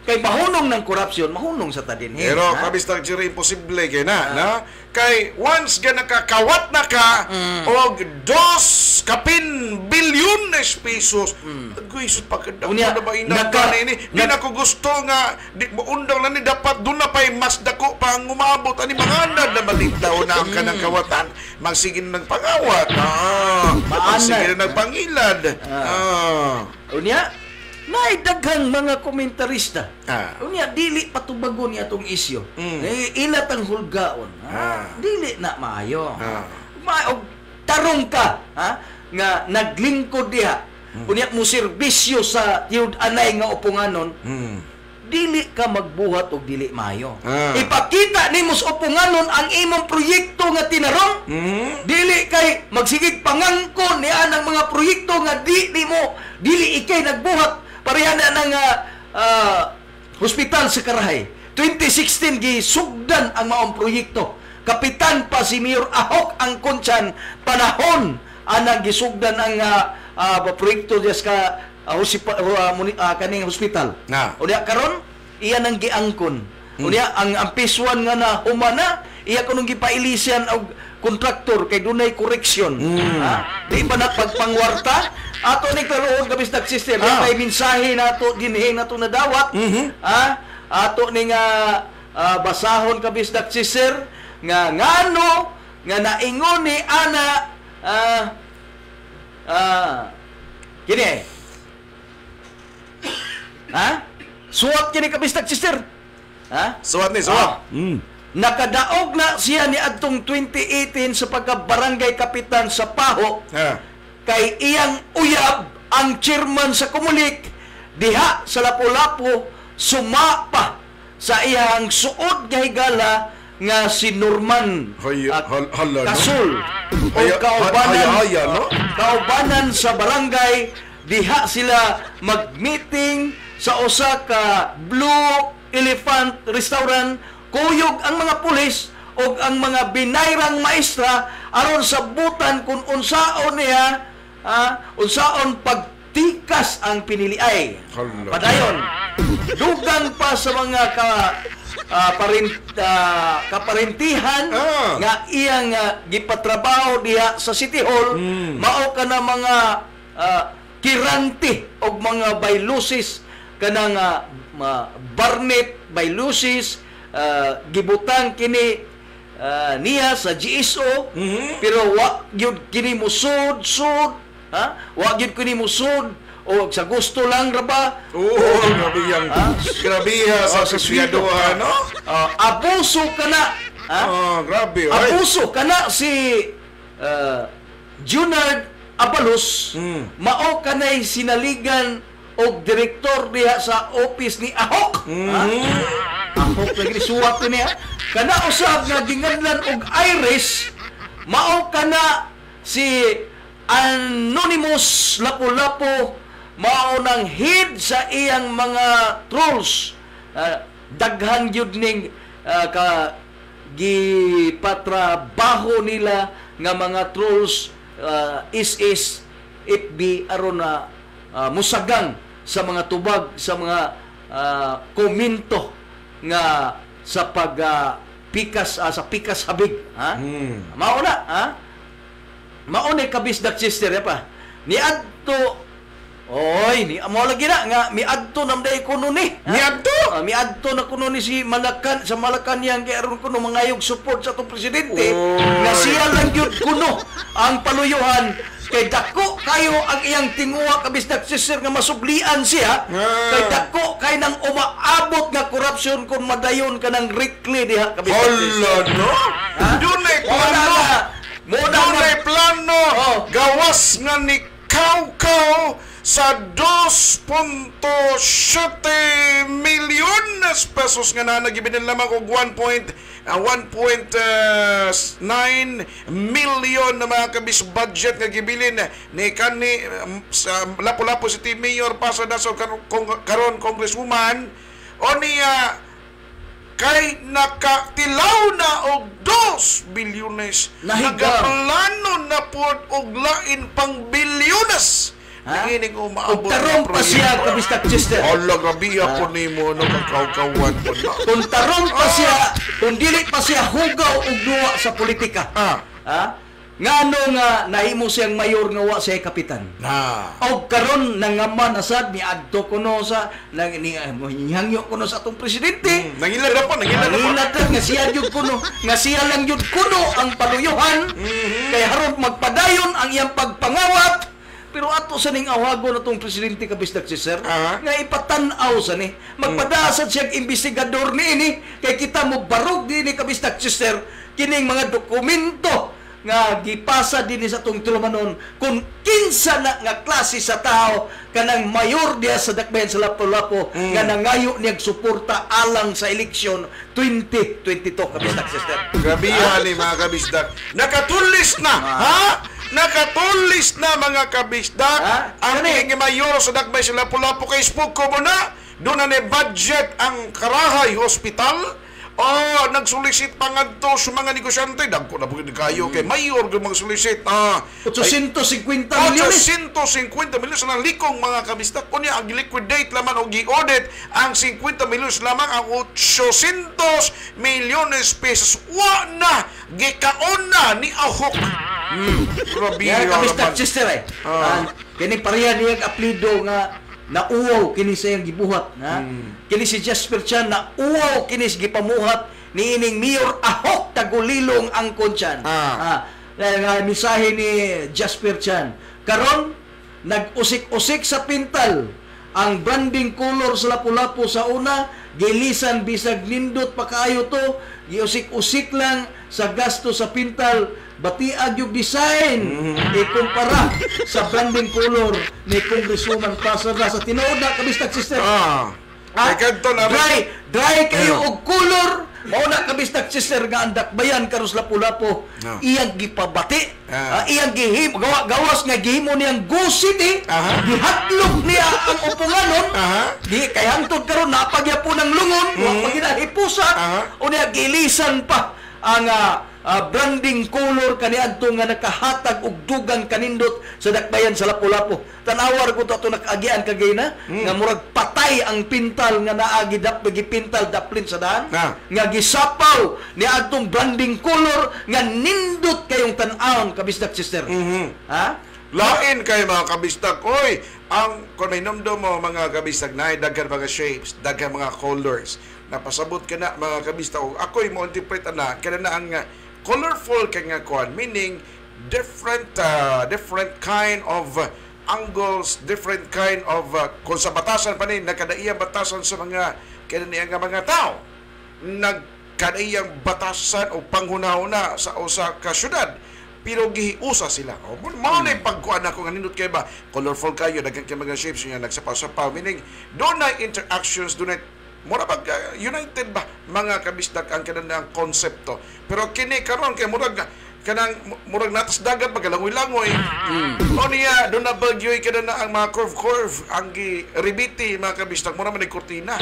C: Kay mahunong ng korupsyon, mahunong sa tadin.
B: Pero kabistang Jerry, imposible kay na, na? Kay once ga nakakawat na ka
C: Mm.
B: og dos kapin bilyones pesos, mm. guys, pagkadako
C: Unya,
B: na ba
C: naka-
B: inakan ini? Di
C: nag-
B: na ko gusto nga, di mo undang na ni dapat doon na pa'y mas dako pa ang umabot. Ani mga anad na balitaw na ang kanang kawatan. Magsigin ng pangawat. Ah, magsigin na ng pangilad. Ah.
C: Unya, may daghang mga komentarista.
B: Ah.
C: Unya, dili patubagon niya itong isyo.
B: Mm.
C: Eh, ilat ang hulgaon. Ha?
B: Ah.
C: Dili na maayo.
B: Ah.
C: Ma og tarong ka, ha? Nga naglingkod diha.
B: Mm.
C: Unya mo serbisyo sa tiyud anay nga upunganon.
B: Hmm.
C: Dili ka magbuhat og dili maayo.
B: Ah.
C: Ipakita nimo sa upunganon ang imong proyekto nga tinarong.
B: Hmm.
C: Dili kay magsigig pangangkon niya ng mga proyekto nga di nimo dili ikay nagbuhat pareha na ng uh, uh, hospital sa Karahay. twenty sixteen gisugdan ang maong proyekto. Kapitan pa si Mayor Ahok ang kunsyan panahon anang gisugdan ang uh, uh, proyekto diya sa uh, hosip- uh, muni- uh, kaning hospital.
B: Na.
C: Unya karon iya nang giangkon. Unya ang ampiswan nga na humana iya kunong gipailisan og kontraktor kay dunay koreksyon. Ha? Di ba na pagpangwarta ato ni karoon kabis nag-system
B: Ah.
C: kay mensahe nato dinhi nato nadawat. Ha? Ato ni nga ah, basahon kabis nag-system nga ngano nga naingon ni ana ah ah kini ha? Suwat kini kabis nag-system. Ha?
B: Suwat ni, suwat.
C: Ah. Nakadaog na siya ni adtong twenty eighteen sa pagka-barangay kapitan sa Paho
B: Ah.
C: kay iyang uyab ang chairman sa Kumulik diha sa Lapu-Lapu sumapa sa iyang suod nga higala nga si Norman
B: Hay-
C: at
B: hal- hala, no?
C: Kasul o
B: Haya-
C: kaubanan,
B: haya-haya, no?
C: kaubanan sa barangay diha sila mag-meeting sa usa ka Blue Elephant Restaurant. Kuyog ang mga pulis o ang mga binayrang maestra aron sa butan kung unsaon niya ah, unsaon pagtikas ang piniliay.
B: Hala.
C: Padayon, dugang pa sa mga ka ah, parent, ah, kaparentihan
B: Ah.
C: nga iyang ah, gipatrabaho diha sa City Hall, mao ka na mga ah, kiranti o mga baylusis kanang uh, Barnett baylusis uh, gibutang kini uh, niya sa G S O
B: Mhm.
C: pero wa gyud kini musud sud ha wa gyud kini musud o sa gusto lang ra ba
B: Oo, grabe yang
C: Ah.
B: grabe ha, sa
C: sa
B: sisyaduhan, no?
C: Uh, abuso kana ha
B: Ah, grabe, ay.
C: abuso kana si uh, Junard Abalos
B: Mm.
C: mao kanay sinaligan og direktor diha sa office ni Ahok. Ha? Ahok lagi suwat niya. Kana usab nga ginganlan og Iris mao kana si Anonymous Lapu-Lapu mao nang head sa iyang mga trolls. Ah, daghan gyud ning ah, ka gipatrabaho nila nga mga trolls uh, is is F B aron na uh, musagang sa mga tubag sa mga uh, komento nga sa pag uh, pikas uh, sa pikas habig ha
B: Hmm.
C: mao na ha mao ni kabisdak sister ya pa ni adto oy ni amo lagi na nga mi adto namday kuno ni ha?
B: Miadto?
C: Ah, mi adto na kuno ni si Malacan sa Malacanang kay aron kuno mangayog support sa atong presidente
B: Oh.
C: nga siya lang gyud kuno ang paluyuhan kay dako kayo ang iyang tinguha kabis nagsisir nga masublian siya
B: Ah.
C: kay dako kay nang umaabot nga korupsyon kung madayon ka ng rikli diha kabis
B: Hala, no? Dunay plano.
C: Muna
B: Dunay plano.
C: Oh.
B: Gawas nga ni Kaukaw sa two point seven milyon pesos nga na nagibinin lamang og one point nine million na mga kabis budget nga gibilin ni kani um, sa Lapu-Lapu City Mayor pa sa daso karon karon Congresswoman o niya kay nakatilaw na og dos bilyones
C: Nahiga.
B: nagaplano na pod og lain pang bilyones
C: Ha?
B: Nanginig
C: Ug
B: umaabot
C: tarong pa siya kabistak Chester.
B: Hala, grabe ako ni mo, no, kakawkawan po na.
C: Kung tarong pa siya, kung dili pa siya hugaw ug duwa sa politika.
B: Ah.
C: Ha? Ngano nga nahimo siyang mayor nga wa siya kapitan.
B: Na.
C: O karon nangaman asad ni adto kuno sa nang ni hangyo kuno sa atong presidente.
B: Hmm, nangilad na po, nangilad na po.
C: Nangilad na nga siya jud kuno, nga siya lang jud kuno ang paluyuhan.
B: Mhm.
C: Kay haron magpadayon ang iyang pagpangawat. Pero ato sa ning awago na tong presidente kabisdak si sir,
B: Aha.
C: nga ipatan-aw sa ni. Magpadasad siya investigador ni ini kay kita mo barog dinhi kabisdak si sir kining mga dokumento nga gipasa dinhi sa tong Tulumanon kung kinsa na nga klase sa tao kanang mayor diya sa Dakbayan sa Lapu-Lapu
B: Mm.
C: nga nangayo niyag suporta alang sa eleksyon twenty twenty-two kabisdak sister.
B: Grabe
C: Ah.
B: ni mga kabisdak. Nakatulis na, ha? Nakatulis na mga kabisdak.
C: Ha?
B: Ang
C: Kani?
B: king mayor sa Dakbay sa Lapu-Lapu kay spook ko mo na. Doon na ni budget ang Karahay Hospital. Oh, nagsulisit pa nga to sa mga negosyante. Dagko na po kayo kay mayor ng mga sulisit. Ah,
C: eight hundred fifty milyones.
B: eight hundred fifty milyones na likong mga kabistak. Kunya ang liquidate laman o gi-audit ang fifty milyones lamang ang eight hundred milyones pesos. Wa na gikaon na ni Ahok. Hmm. Grabe
C: Yan kabistak
B: naman.
C: sister eh.
B: Ah.
C: Ah, kini pareha niyang apelido nga nauwaw kini sa iyang gibuhat. Ha? Kini si Jasper Chan na uwaw kini sa gipamuhat ni ining Mayor Ahok Tagulilong ang Konchan.
B: Ah.
C: Ah, nga misahe ni Jasper Chan. Karon nag-usik-usik sa pintal ang branding color sa Lapu-Lapu sa una, gilisan bisag nindot pa kaayo to, giusik-usik lang sa gasto sa pintal, batiag yung design ikumpara sa branding color ni Congresswoman Pasar na sa tinuod na kabistak sister.
B: Ah.
C: Ah,
B: Ay kadto na
C: dry, dry kayo
B: Yeah.
C: og color. Mao na kabistak sister nga ang Dakbayan karos Lapu-Lapu.
B: Yeah.
C: Iyang gipabati,
B: Yeah.
C: ah, iyang gihim gawa, gawas nga gihimo niyang go city.
B: Aha.
C: Gihatlog niya ang upunganon.
B: Aha.
C: Di kay hangtod karon napagya po ng lungon, wa pa ginahipusa.
B: Aha.
C: O niya gilisan pa ang ah, ah, branding color kaniadto nga nakahatag og dugang kanindot sa Dakbayan sa Lapu-Lapu. Tanawar ko to ato nakaagian kagay na nga murag patay ang pintal nga naagi dap gipintal daplin sa daan.
B: Ah.
C: Nga gisapaw ni adtong branding color nga nindot kayong tan-awon kabisdak sister.
B: Mhm.
C: Ha?
B: Lain kay mga kabistak. Oy, ang kung inomdom mo mga kabistak na daghan mga shapes, daghan mga colors. Napasabot ka na mga kabistak. O ako'y mo interpret na kana na ang uh, colorful kay nga kuan, meaning different uh, different kind of uh, angles, different kind of uh, kung sa batasan pa ni nakadaiya batasan sa mga kananiya nga mga tao. Nagkadaiyang batasan o panghuna-huna sa usa ka syudad. Pero gihiusa sila. O, mao na yung pagkuhan ako nga nindot kayo ba, colorful kayo, daghan kayo mga shapes niya, nagsapaw-sapaw. Meaning, doon na interactions, doon na, mura pag uh, united ba, mga kabisdak ang kanang konsepto. Pero kini karon kay murag, kanang murag natas dagat, pagkalangoy-langoy. Mm. O niya, doon na bagyoy ka na ang mga curve-curve, ang gi-ribiti, mga kabisdak, mura man yung kurtina.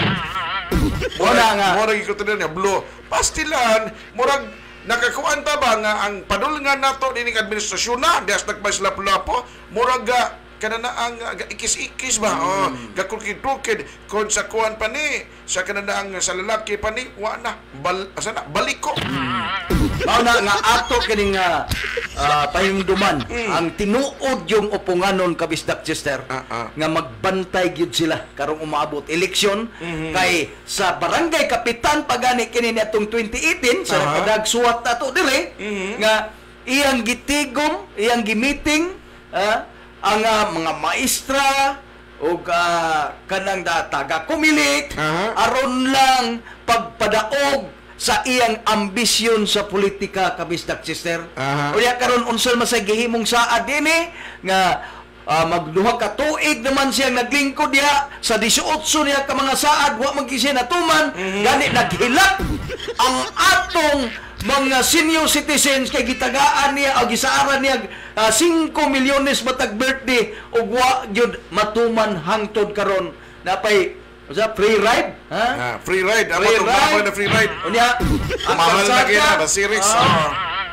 C: Wala nga.
B: Murag yung kurtina niya, blue. Pastilan, murag, nakakuan ta ba nga ang padulngan nato dining administrasyon na dias Dakbay sa Lapu-Lapu murag ga kana na ang uh, ikis-ikis ba mm. oh gakulkid-kulkid kon sa kuan pa ni sa kana na ang sa lalaki pa ni wa na bal asa na baliko mm.
C: Mao na nga ato kining nga uh, pahimduman
B: Mm.
C: ang tinuod yung upunganon kabisdak sister
B: Ah, ah.
C: nga magbantay gyud sila karong umaabot eleksyon
B: Mhm.
C: kay sa barangay kapitan pagani kini niadtong twenty eighteen sa
B: Aha.
C: kadagsuwat nato dire
B: Mhm.
C: nga iyang gitigom iyang gimeeting ah, ang ah, mga maestra o kanang da taga kumilik
B: Aha.
C: aron lang pagpadaog sa iyang ambisyon sa politika kabisdak sister.
B: Aha.
C: Unya karon unsal man sa gihimong saad dinhi nga ah, magduha ka tuig naman siyang naglingkod diha sa eighteen niya ka mga saad wa man gyud siya natuman gani naghilak ang atong mga senior citizens kay gitagaan niya o gisaaran niya uh, five milyones matag birthday ug wa gyud matuman hangtod karon napay sa free ride ha
B: ah, free ride amo
C: Free
B: tong
C: ride.
B: mga na free ride
C: unya ang
B: mahal na
C: kalsada,
B: kina na series
C: ah,
B: ah.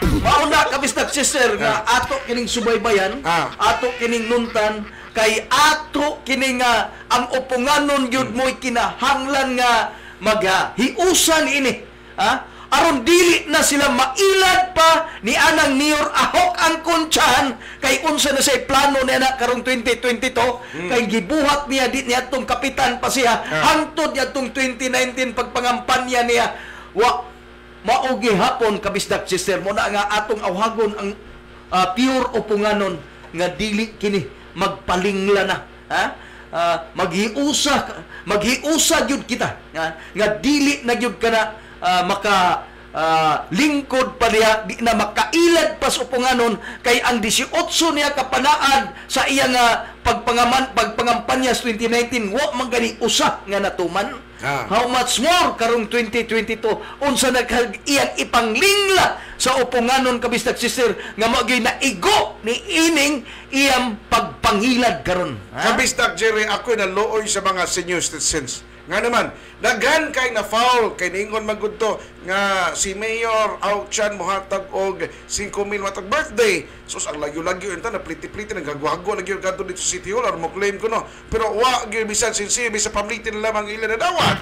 C: Mauna kabisdak sister nga ato kining subaybayan,
B: Ah.
C: ato kining nuntan kay ato kining nga ang upunganon gyud mo'y kinahanglan nga maghiusan ini. Ha? Aron dili na sila mailad pa ni anang Mayor Ahok ang kunsyahan kay unsa na say plano niya na karong twenty twenty-two mm. kay gibuhat niya di niya tong kapitan pa siya
B: yeah.
C: hangtod niya tong twenty nineteen pagpangampanya niya wa maugi hapon kabisdak sister mo na nga atong awhagon ang uh, pure upunganon nga dili kini magpalingla na ha uh, maghiusa maghiusa gyud kita ha? Nga dili na gyud kana uh, maka uh, lingkod pa niya di na makailad pa sa upunganon kay ang eighteen niya kapanaan sa iyang uh, pagpangaman pagpangampanya sa twenty nineteen wa man gani usa nga natuman. Ah. How much more karong twenty twenty-two unsa na iyang ipanglingla sa upunganon kabisdak sister nga magay na igo ni ining iyang pagpangilad karon.
B: Kabisdak Jerry, ako na looy sa mga senior citizens. Nga naman, daghan kay na foul kay ningon magudto nga si Mayor Auchan mohatag og five mil matag birthday. Sus ang lagyo-lagyo enta na pliti-pliti nagagwago lagyo kadto dito sa City Hall aron mo claim ko no. Pero wa gyud bisan sinsi bisa pamliti nila mga ila na dawat.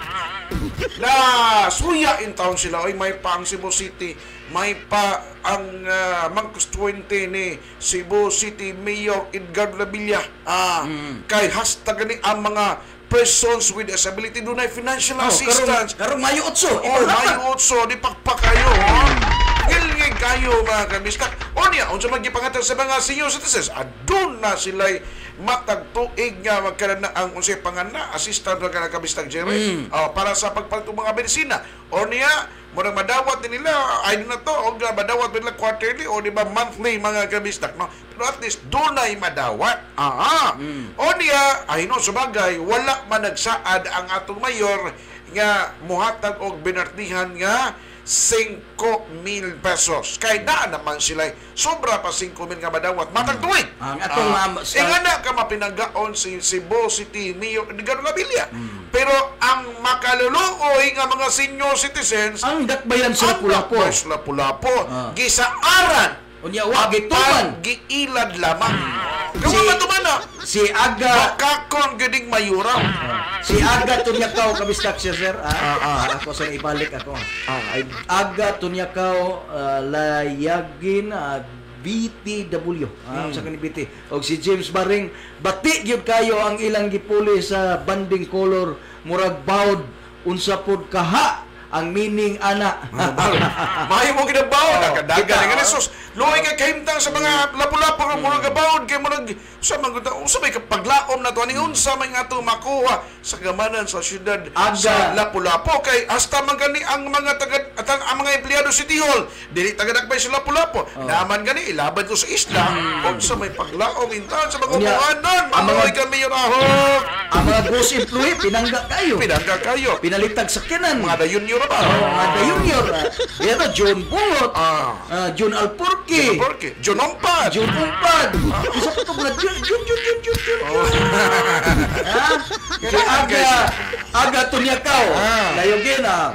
B: Na suya in town sila ay may pa ang Cebu City, may pa ang uh, Mangkus twenty ni Cebu City Mayor Edgar Labilla. Ah, mm. kay hashtag ni ang mga persons with disability dunay financial
C: oh,
B: assistance.
C: Karong Mayo eight.
B: Oh, Mayo eight, di pakpak kayo. Ngilngig kayo mga kabistak. O niya, unsa magipangatan sa mga senior citizens, adun na sila'y matagtuig nga magkaroon na ang unsay pangana assistant na kabistak Jerry mm. oh, para sa pagpalto mga medisina. O niya, murang madawat din nila, ay na to, o madawat nila quarterly, o di ba monthly mga kabistak, no? Pero at least, doon ay madawat. Aha. Mm. O niya, ay no, sabagay, wala man nagsaad ang atong mayor nga muhatag og binartihan nga five mil pesos. Kay na naman sila sobra pa five mil nga madawat. Matagtuig.
C: Mm. Ang atong
B: uh,
C: uh,
B: sa... na ka mapinagaon si Cebu City Mayor Edgar Labilla. Mm. Pero ang makaluluoy nga mga senior citizens
C: ang dakbayan sa Lapu-Lapu.
B: Ang dakbayan sa Lapu-Lapu. Uh. Gisaaran.
C: Unya wa gituman.
B: Giilad lamang.
C: Si,
B: Kamu matuman na.
C: Si Aga.
B: Makakon gading mayura.
C: Uh, si Aga Tunyakaw kabistak siya sir. Ah, ah, ah. Ako sa ibalik ako. Ah. Aga Tunyakaw uh, Layagin uh, B T W. Ah, hmm. sa kanhi B T. Og si James Baring bati gyud kayo ang ilang gipuli sa banding color murag bawd unsa pod kaha ang meaning ana.
B: Mahi mo ginabaw na kadagan nga sus. Luoy ka kahimtang sa mga lapu-lapu ng murag gabawon kay murag sa mga unsa may paglaom na to ani unsa may ato makuha sa gamanan sa syudad sa Lapu-Lapu kay hasta man gani ang mga taga atang ang mga empleyado sa City Hall dili taga-dakbay sa Lapu-Lapu. Oh. Naman gani ilaban to sa isla unsa may paglaom intan sa mga upuanan. Ang mga kami Mayor Ahok.
C: Ang mga boss employee pinangga kayo.
B: Pinangga kayo.
C: Pinalitag sakyanan.
B: Mga dayon ba?
C: Oh, ada Junior. Ito, John Bungot. Ah. Uh, John Alporque.
B: John Alporque. John Ompad.
C: John Ompad. Isa pa ito mga John, John, John, John, John, John. Ha? Kaya aga, aga Tunyakaw. Layogin, ah.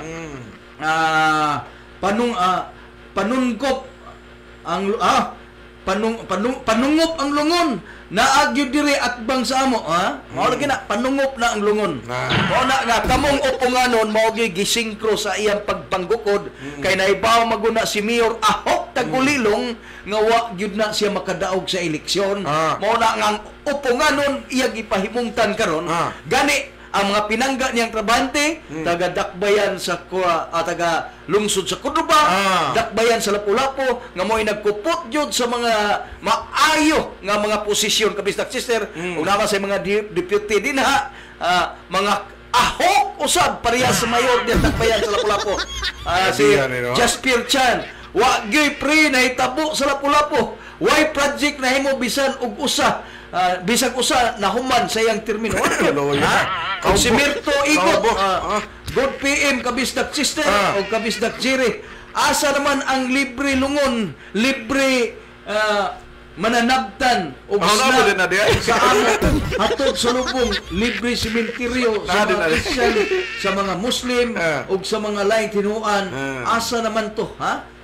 C: Ah, panung, ah, panungkop ang, ah, panung, panung, panungop ang lungon. Naagyo dire akbang sa amo, ha? Mao lagi na panungop na ang lungon. Mao na nga kamong upunganon mao gi gisingkro sa iyang pagpanggukod mm. kay naibaw maguna si Mayor Ahok Tagulilong mm. nga wa gyud na siya makadaog sa eleksyon. Ah. Mao na nga upunganon iya gipahimungtan karon. Ah. Gani ang mga pinangga niyang trabante, hmm. taga Dakbayan sa uh, taga lungsod sa Cordoba, ah. Dakbayan sa Lapu-Lapu, nga mo'y nagkupot yun sa mga maayo nga mga posisyon kabistak sister, hmm. o naman sa mga di- deputy din ha, uh, mga Ahok usab pareha sa mayor din Dakbayan sa Lapu-Lapu. Uh, si Jasper Chan, wa gyud pre nahitabo sa Lapu-Lapu. Why project na himo bisan og usa uh, bisag usa nahuman sa iyang termino. Kung si Mirto Igot, uh, good P M kabisdak sister uh. o kabisdak Jerry, asa naman ang libre lungon, libre uh, mananabtan o
B: oh,
C: na, sa amot hatod sa lubong, libre simenteryo sa mga Christian, sa mga Muslim uh. o sa mga lain tinuan. Uh. Asa naman to, ha?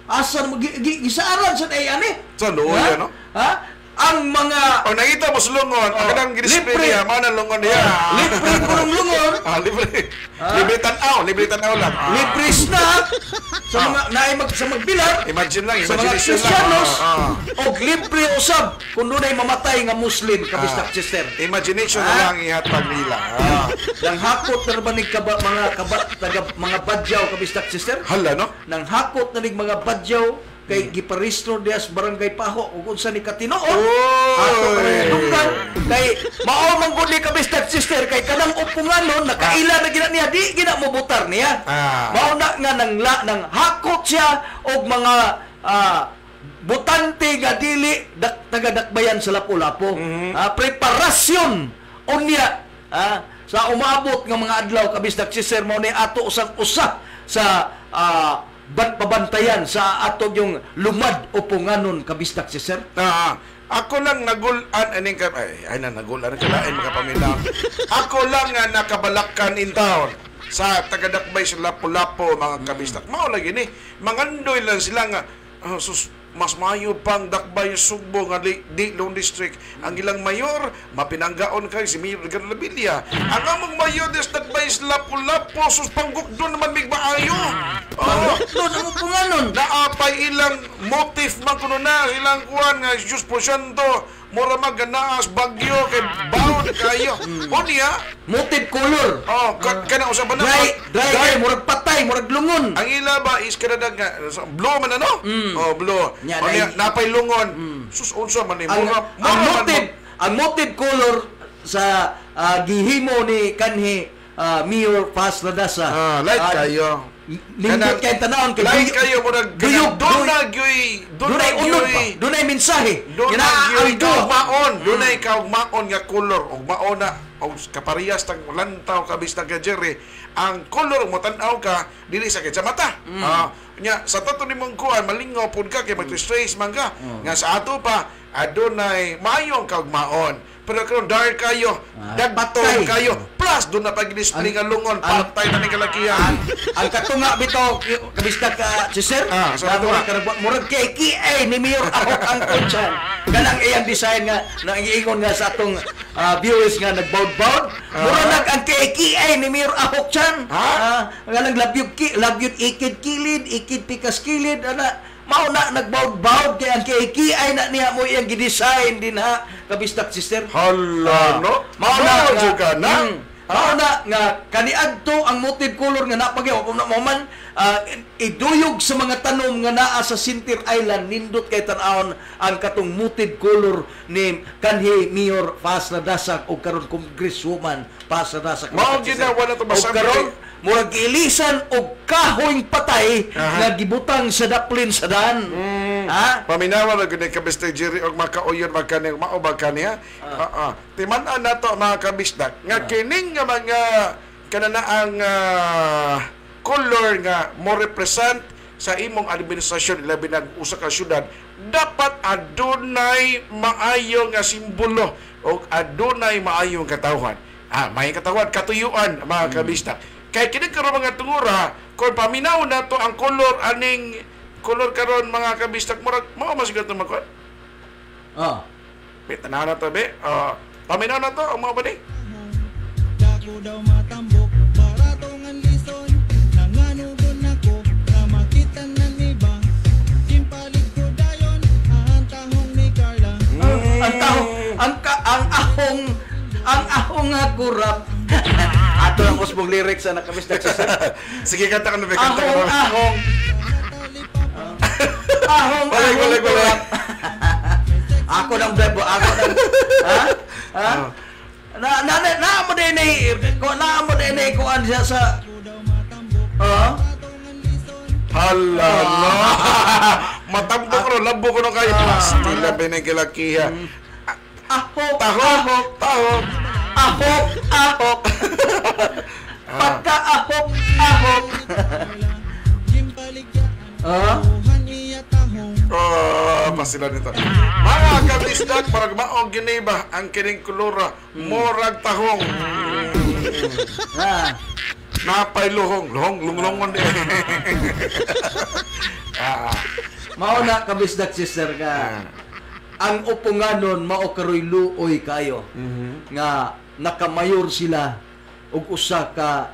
C: Asan gisaran sa ay ani?
B: Sa looy,
C: Ha?
B: ano?
C: Ha? Ang mga
B: O, nakita mo sa lungon, ang kanang
C: libre.
B: ginisplay niya, mana lungon niya.
C: libre kurong lungon,
B: Ah, libre. Libre tanaw, libre tanaw lang. Ah.
C: libre snack sa mga naay mag sa magbilar,
B: Imagine lang,
C: sa mga
B: imagination lang.
C: Kristiyanos,
B: Ah, ah.
C: o libre usab kung dunay mamatay nga Muslim kabistak
B: Ah.
C: sister.
B: Imagination na
C: Ah.
B: lang ihatag nila. Ah.
C: Nang hakot na ba ning kaba, mga kaba, taga, mga badyaw kabistak sister?
B: Hala, no?
C: Nang hakot na ning mga badyaw kay giparehistro diya sa barangay Paho ug unsa ni katinuod.
B: Oy!
C: Ato pa rin lugar kay mao man gud ni kabistak sister kay kanang upunganon nakaila na gina niya di gina mo butar niya.
B: Ah.
C: Mao na nga nang la, nang hakot siya og mga ah, butante nga dili dak, taga-dakbayan sa Lapu-Lapu.
B: Mhm.
C: Ah, preparasyon unya ah, sa umabot nga mga adlaw kabistak sister mao ni ato usang usa sa ah, bat pabantayan sa atog yung lumad upunganon kabistak si sir.
B: Ah, ako lang nagulan aning ka ay, ay na nagulan ka lain mga paminaw. Ako lang nga nakabalakkan in town sa tagadakbay sa Lapu-Lapu mga kabistak. Mao lagi ni mangandoy lang sila nga ah, sus, mas mayo pang dakbay Sugbo nga di, di Long District. Ang ilang mayor mapinanggaon kay si Mayor Garlabilia. Ang among mayor des dakbay sa Lapu-Lapu sus panggukdo naman mig maayo. Oh,
C: Doon ang upunganon.
B: naapay ilang motif man kuno na ilang kuan nga Diyos porsyento mura maganaas bagyo kay bawon kayo o niya
C: Motive color.
B: oh uh, kana usab na
C: Dry, dry, dry, murag patay, murag lungon.
B: ang ila ba is kada nga blue man ano
C: Mm.
B: oh blue
C: Nya,
B: o niya
C: dahil-
B: napay lungon sus unsa man ni
C: Ang,
B: mura
C: ang
B: mura man
C: motive, ang motive color sa ah, gihimo ni kanhi ah, Mayor Paz Ladasa.
B: ah light
C: Ah,
B: kayo
C: Lindot kay tanawon kay
B: light
C: duyo-
B: kayo murag
C: duyog,
B: duna gyoy duna
C: Dunay unod pa,
B: gyoy
C: dunay mensahe.
B: Doon
C: Yan
B: na
C: ang
B: yung
C: duwa.
B: kaugmaon. Doon na yung kaugmaon nga color. Ugmaon na. O kaparehas tang lantaw kabis na Jerry. Ang color mo tanaw ka dili sakit sa mata. Ah, nya sa tato ni mong kuan malingaw pud ka kay mag-stress man ka. Nga sa ato pa adunay mayong kaugmaon. Pero karon dark kayo,
C: Ah,
B: dagbatong
C: patay.
B: kayo. Plus doon na pag-display nga lungon,
C: ang-
B: patay na ni kalakihan.
C: Ang katunga bitaw kabistak ka si sir.
B: Ah, sa
C: na
B: katunga.
C: murag karabot murag kay K A ni Mayor Ahok ang kunchan. Ganang iyang design nga na giingon nga sa atong ah, viewers nga nagbaud-baud. Mura nag ang kay K A ni Mayor Ahok chan.
B: Ha?
C: Ah, ganang labyog ki labyog ikid kilid, ikid pikas kilid ana. Mao na nagbaud-baud kay ang kay K A na niya mo iyang gidesign din ha kabistak sister.
B: Hala, no?
C: Mao na
B: Mao juga na.
C: Mm. Mao na nga kaniadto ang motive color nga napagyaw kung na mo man ah, iduyog sa mga tanom nga naa sa Sintir Island nindot kay tan-awon ang katong motive color ni kanhi Mayor Paz Ladasa o karon Congresswoman Paz Ladasa.
B: Mao ginawa na to
C: Og
B: masabi
C: karon
B: kay-
C: murag ilisan og kahoy patay
B: Aha.
C: nga gibutang sa daplin sa daan. Ha?
B: Paminawa na gud ni kabistak Jerry og makauyon magkani maubag kaniya. Ah. ah. Timan-an nato mga kabistak nga kining nga mga kananaang ah, color nga mo represent sa imong administrasyon labi ng usa ka syudad dapat adunay maayo nga simbolo o adunay maayong katawhan. Ah, may katawhan katuyuan mga kabistak. Kay kini karon mga tungura kung paminaw na to ang color aning color karon mga kabistak murag mao masigat na magkuan.
C: Oh.
B: Be tanaw na to be. Ah, paminaw na to ang mga bani.
D: Dako daw matambok, baratongan lison. Nanganugon ako, na makita ng iba. Simpalig ko dayon, ang tahong ni Carla.
C: Ang tao, ang ka, ang ahong, ang ahong nga kurap. Ato ang usbong lyrics na nakamistak sa sir.
B: Sige kanta ka na be kanta ka
C: Ahong,
B: na.
C: ahong, ahong,
B: Balik,
C: ahong
B: balik, balik.
C: kurap. Ako nang bebo, ako nang, ha? Ha? Na, na, na, na mo din eh, ko, na mo din eh, kuan siya sa, oh,
B: Hala no. Matambok ro labo ko no kayo. Pastila be nang kilakiha.
C: ahok,
B: Tahok,
C: ahok,
B: tahok.
C: ahok, ahok. Pagka ahok, ahok.
D: Simpalig ya,
C: Ah?
D: tuhan iya tahong.
B: Oh, pasila nito. Mga kabisdak parang maong giniba ang kining kulura morag tahong.
C: Ah.
B: Napay luhong, luhong, lunglongon di. Ah,
C: Mao na kabisdak sister ka. Ang upunganon mao karoy luoy kayo. Nga nakamayor sila og usa ka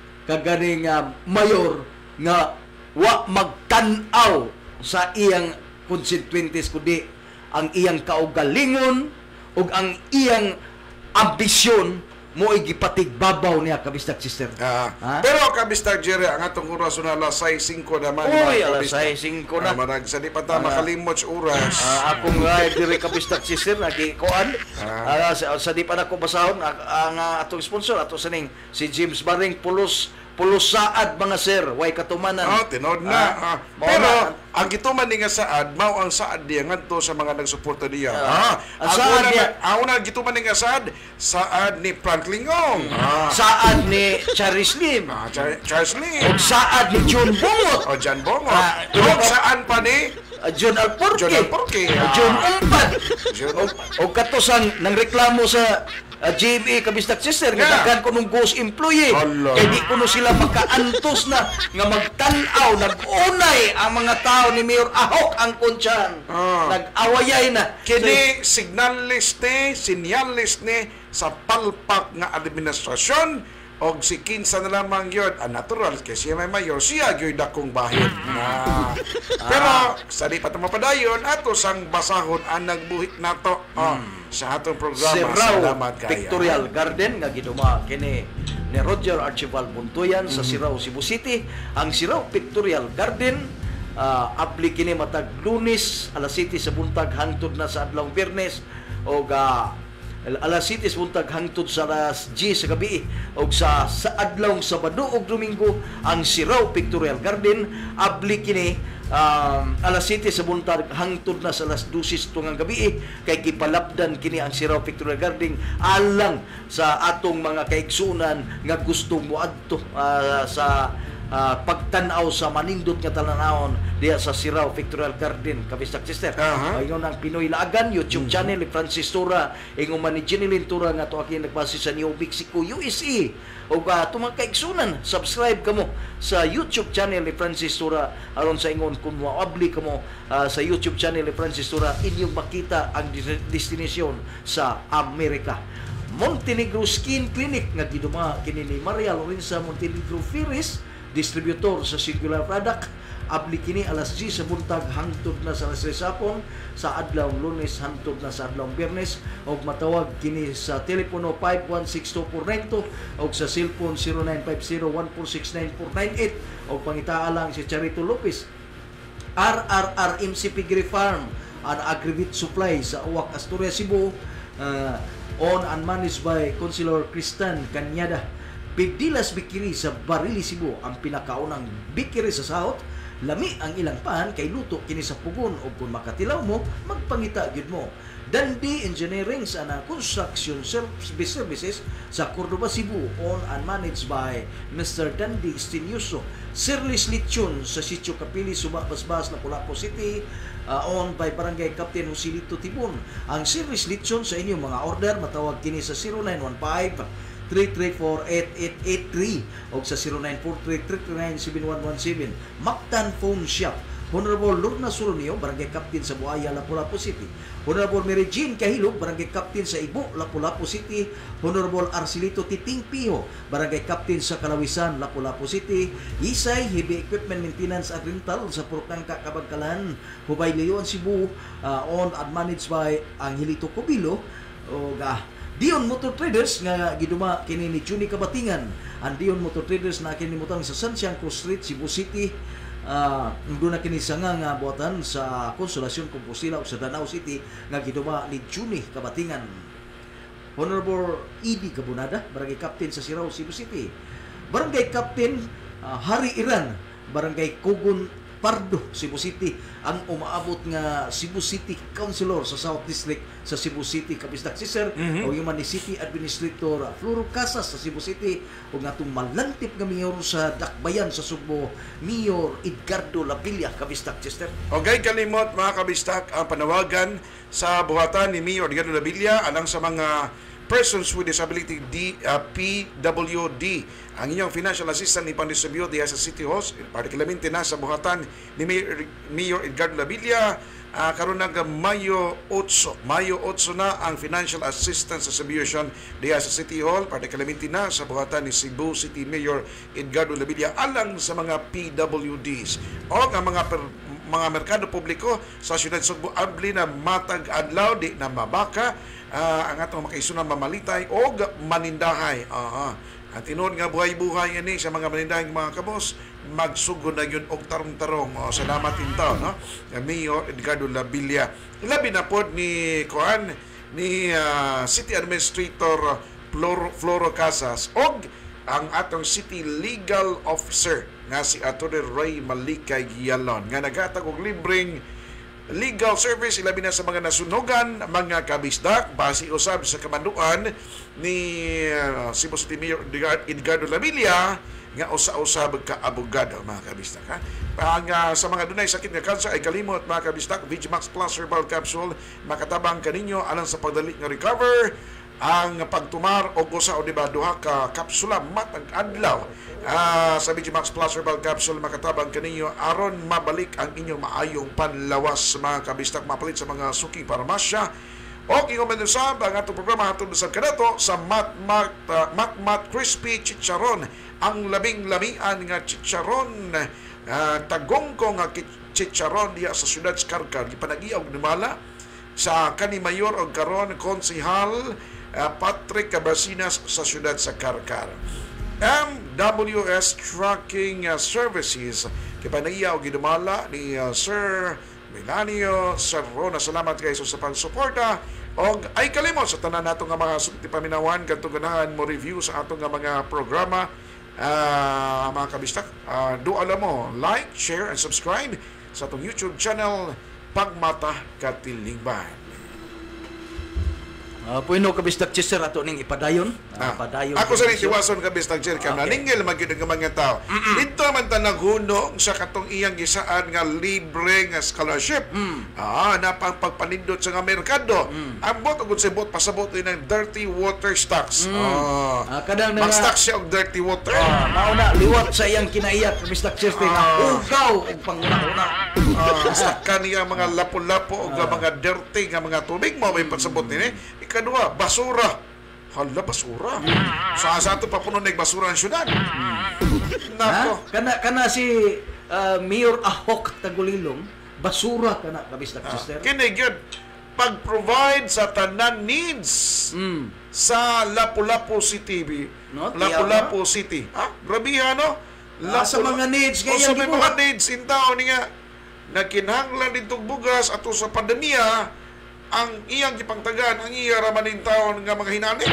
C: kagani nga mayor nga wa magtan-aw sa iyang constituentes kundi ang iyang kaugalingon ug ang iyang ambisyon mo gipatigbabaw niya kabisdak sister.
B: Ah,
C: Ha?
B: pero kabistag Jerry, ang atong oras na alas singko naman.
C: Uy,
B: mga
C: alas
B: kabistag.
C: singko na.
B: Ah, marag sa di pa ta makalimot sa oras.
C: Ah, akong uh, diri kabisdak sister nagikuan.
B: Ah.
C: Ah, sa, sa di pa nako basahon ang, ang ah, atong sponsor ato saning si James Baring Pulos Pulos Saad mga sir, way katumanan.
B: Oh, tinod na.
C: Ah,
B: Ah,
C: mao
B: pero
C: na.
B: ang gituman ni nga saad, mao ang saad diya ngadto sa mga nagsuporta diya.
C: Ah,
B: Ah,
C: ang
B: ang
C: saad
B: una
C: niya-
B: na- ang una gituman ni nga saad, saad ni Franklin Ngong. Ah,
C: Saad ni Charis Lim.
B: ah, Char- Charles Lee.
C: Ug saad ni John Bungot.
B: O Jan Bongo.
C: Ah,
B: Ug saan pa ni
C: Ah, John Alporque.
B: John Alporque.
C: Ah,
B: Ah.
C: John Umpad.
B: John
C: O, o katosang nang reklamo sa uh, G M A kabisdak sister nga
B: Yeah.
C: daghan ko nung ghost employee.
B: Hala.
C: Kaya di ko no sila makaantos na nga magtan-aw, nag-unay ang mga tao ni Mayor Ahok ang kunsyan.
B: Ah.
C: Nag-awayay na.
B: kini signalis ni, sinyalis ni sa palpak nga administrasyon og si kinsa na lamang yun, ah, natural kay siya may mayor, siya gyud dakong bahin. Ah. Pero sa di pa ta mapadayon ato sang basahon ang nagbuhit nato oh, sa atong programa.
C: Sirao
B: Salamat kayo.
C: Pictorial Garden nga giduma kini ni Roger Archibald Buntoyan sa Sirao, Cebu City. Ang Sirao Pictorial Garden uh, apli kini matag Lunes alas siyete sa buntag hangtod na sa adlaw Biyernes og uh, alas siyete sa buntag hangtod sa alas diyes sa gabi og sa sa adlaw Sabado ug Domingo ang Sirao Pictorial Garden apli kini um, alas siyete sa buntag hangtod na sa alas dose tungang gabi kay gipalapdan kini ang Sirao Pictorial Garden alang sa atong mga kaigsunan nga gustong moadto uh, sa uh, pagtan-aw sa manindot nga talanawon diya sa Sirao Pictorial Garden kabisdak sister.
B: Aha.
C: Ayun ang Pinoy Laagan YouTube channel ni Francis Tura ingon man ni Jenilyn Tura nga to aki nagbase sa New Mexico U S A o uh, tumang kaigsunan subscribe kamo sa YouTube channel ni Francis Tura aron sa ingon kung maabli kamo uh, sa YouTube channel ni Francis Tura inyong makita ang dis- destinasyon sa Amerika. Montenegro Skin Clinic nga giduma kini ni Maria Lorenza Montenegro Firis, distributor sa Singular Product. Abli kini alas diyes sa buntag hangtod na sa alas tres hapon sa adlaw Lunes hangtod na sa adlaw Biyernes og matawag kini sa telepono five one six two four nine two og sa cellphone zero nine five zero one four six nine four nine eight og pangitaa lang si Charito Lopez R R R M C Piggery Farm and Agribit Supply sa Uwak, Asturias, Cebu, uh, owned and managed by Councilor Cristan Cañada. Pigdilas Bikiri sa Barili, Cebu, ang pinakaunang bikiri sa South. Lami ang ilang pan kay luto kini sa pugon o kung makatilaw mo, magpangita gyud mo. Dandi Engineering sa na construction service services sa Cordoba, Cebu, owned and managed by Mister Dandi Estinioso. Sirlis Lechon sa Sitio Kapili, Suba, Basbas, Lapu-Lapu City, uh, owned by Barangay Captain Joselito Tibon. Ang Sirlis Lechon sa inyong mga order, matawag kini sa zero nine one five three three four eight eight eight three o sa zero nine four three three three nine seven one one seven. Mactan Phone Shop, Honorable Lorna Solonio, Barangay Captain sa Buaya, Lapu-Lapu City. Honorable Mary Jean Kahilog, Barangay Captain sa Ibo, Lapu-Lapu City. Honorable Arcelito Titing Piho, Barangay Captain sa Kalawisan, Lapu-Lapu City. Isay Heavy Equipment Maintenance at Rental sa Purkangka, Kabagkalan, Hubay, Leon, Cebu, uh, owned and managed by Angelito Cubilo o uh, Dion Motor Traders nga giduma kini ni Juni Kabatingan. Ang Dion Motor Traders na kinimutang sa San Siangco Street, Cebu City. Uh, doon na kini sanga nga buhatan sa Consolacion, Compostela o sa Danau City nga giduma ni Juni Kabatingan. Honorable E D Cabunada, Barangay Captain sa Sirao, Cebu City. Barangay Captain uh, Hari Iran, Barangay Kugon Pardo, Cebu City, ang umaabot nga Cebu City Councilor sa South District sa Cebu City, kabisdak si Sir,
B: Mhm.
C: o yung man ni City Administrator Floro Casas sa Cebu City, o nga itong malantip nga mayor sa Dakbayan sa Subo, Mayor Edgardo Lapilla, kabisdak si Sir.
B: Okay, kalimot mga kabistak ang panawagan sa buhatan ni Mayor Edgardo Labilla alang sa mga Persons with Disability D, uh, P W D. Ang inyong financial assistant ni Pandistribute diya sa City Hall, particularmente na sa buhatan ni Mayor, Mayor Edgardo Labilla. Uh, karon nag Mayo eight, Mayo eight na ang financial assistance distribution diya sa City Hall, particularmente na sa buhatan ni Cebu City Mayor Edgardo Labilla alang sa mga P W Ds o ang mga per, mga merkado publiko sa siyudad Sugbo abli na matag adlaw di na mabaka uh, ang atong makaisunan mamalitay o manindahay. Aha. At tinuod nga buhay-buhay ini sa mga manindahay mga kabos, magsugod na yun og tarong-tarong. O, salamat intaw, no? Mayor Edgardo Labilla. Labi na pod ni Koan, ni uh, City Administrator Floro, Floro Casas og ang atong City Legal Officer nga si Atty. Ray Malikay Gialon nga naghatag og libreng legal service ilabi na sa mga nasunogan mga kabisdak base usab sa kamanduan ni uh, Cebu City Mayor Edgardo Labilla nga usa-usab ka abogado mga kabisdak ha. Ang uh, sa mga dunay sakit nga kanser ay kalimot mga kabisdak Vigimax Plus Herbal Capsule makatabang kaninyo alang sa pagdali nga recover ang pagtumar o usa o diba duha ka kapsula matag adlaw uh, sa Vigimax Plus Herbal Capsule makatabang kaninyo aron mabalik ang inyong maayong panlawas mga kabistak mapalit sa mga suking parmasya o ingon man sa ang atong programa hatod sa kanato sa Mat Mat uh, Mat Mat Crispy Chicharon ang labing lamian nga chicharon uh, tagongkong nga chicharon diya sa siyudad sa Karkar gipanagiyaw nimala sa kani mayor og karon konsehal Uh, Patrick Cabasinas sa siyudad sa Karkar. M W S Trucking uh, Services kipanagiya o gidumala ni uh, Sir Melanio Serrona. Salamat kayo sa pagsuporta o ay kalimot sa tanan nato nga mga sulti paminawan kadtong ganahan mo review sa ato nga mga programa uh, mga kabistak. Uh, do alam mo, like, share, and subscribe sa atong YouTube channel Pagmata Katilingban.
C: Uh, Puino kabistak Chester ato ning ipadayon. Uh,
B: Ah,
C: padayon.
B: ako sa nitiwason ka Bistag Chair ka
C: Okay.
B: naningil magyud ang mga tao. Dito man ta naghunong sa katong iyang gisaan nga libre nga scholarship.
C: Mm.
B: Ah, napang pagpanindot sa nga merkado. Ambot ug sa bot pasabot ng dirty water stocks. Ah,
C: Ah, kadang na
B: mag-stock siya og dirty water.
C: Ah, mauna liwat sa iyang kinaiyak kabistak Chester nga ugaw og panguna-una.
B: Ah, stock ka niya mga lapo-lapo o mga dirty nga mga tubig mo may pagsabot nini. Ikadua, basura. Hala, basura. Sa sa ato papuno na basura ang syudad. Nako.
C: Ha? Kana kana si uh, Mayor Ahok Tagulilong basura kana kabistak Chester.
B: Kini gyud pag-provide sa tanan needs
C: Mm.
B: sa Lapu-Lapu City.
C: No,
B: Lapu-Lapu City. Ah, grabe ano?
C: Ah, sa mga needs
B: o
C: kaya
B: sa may
C: gibuhat.
B: mga needs in town nga nagkinahanglan ditong bugas ato sa pandemya ang iyang gipangtagan ang iya ramanin taon nga mga hinani.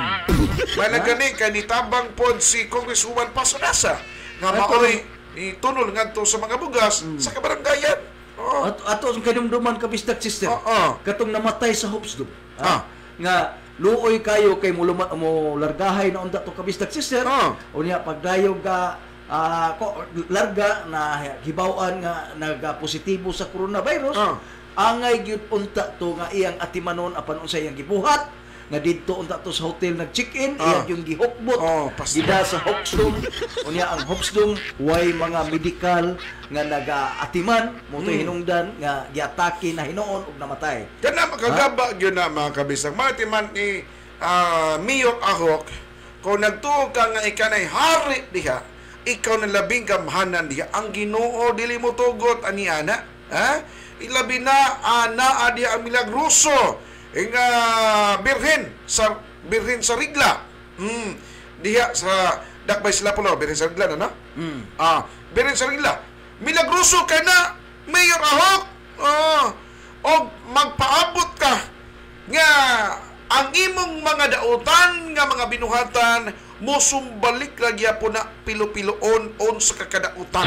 B: Malagani kay nitabang pod si Congresswoman Pasonasa nga
C: Ato-
B: maoy itunol ngadto sa mga bugas sa kabaranggayan. Oh.
C: At ato ang kanumduman kabistak Chester.
B: Oo.
C: Katong namatay sa Hopsdom.
B: Ah.
C: Nga luoy kayo kay mo lumat mo largahay na unta to kabistak Chester.
B: Ah.
C: Unya pagdayog ka ah, ko larga na hibaw-an nga naga-positibo sa coronavirus.
B: Ah.
C: Angay gyud unta to nga iyang atimanon apan unsa iyang gibuhat nga didto unta to sa hotel nag-check-in
B: Ah.
C: iyang yung gihukbot
B: Oh, pas-
C: gida sa Hopsdom unya ang Hopsdom way mga medical nga naga-atiman mo to hinungdan nga giatake na hinuon ug namatay.
B: Kana makagaba gyud na mga kabisang. Matiman ni ah, Mayor Ahok kung nagtuo ka nga ikanay hari diha, ikaw na labing gamhanan diha. Ang Ginoo dili mo tugot ani ana. Ha? Ilabi na ana adi ang milagroso nga birhen sa birhen sa Rigla. Hmm. Diha sa Dakbay sila pulo birhen sa Rigla na no?
C: Mm.
B: Ah, birhen sa Rigla. Milagroso ka na Mayor Ahok. Ah, og magpaabot ka nga ang imong mga dautan nga mga binuhatan mosumbalik lagi po na pilo-piloon on sa kakadautan.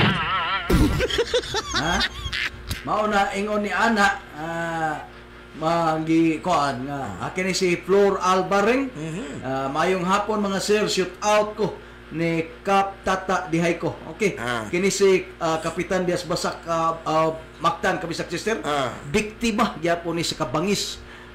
C: Ha? Mao na ingon ni ana ah, magi koan nga akin ni si Flor Albaring. Ah, mayong hapon mga sir, shoot out ko ni Kap Tata Dihay ko. Okay.
B: Ah.
C: Kini si ah, Kapitan Dias Basak ah, ah, Mactan kabistak sister.
B: Ah.
C: Biktima gyapon ni sa kabangis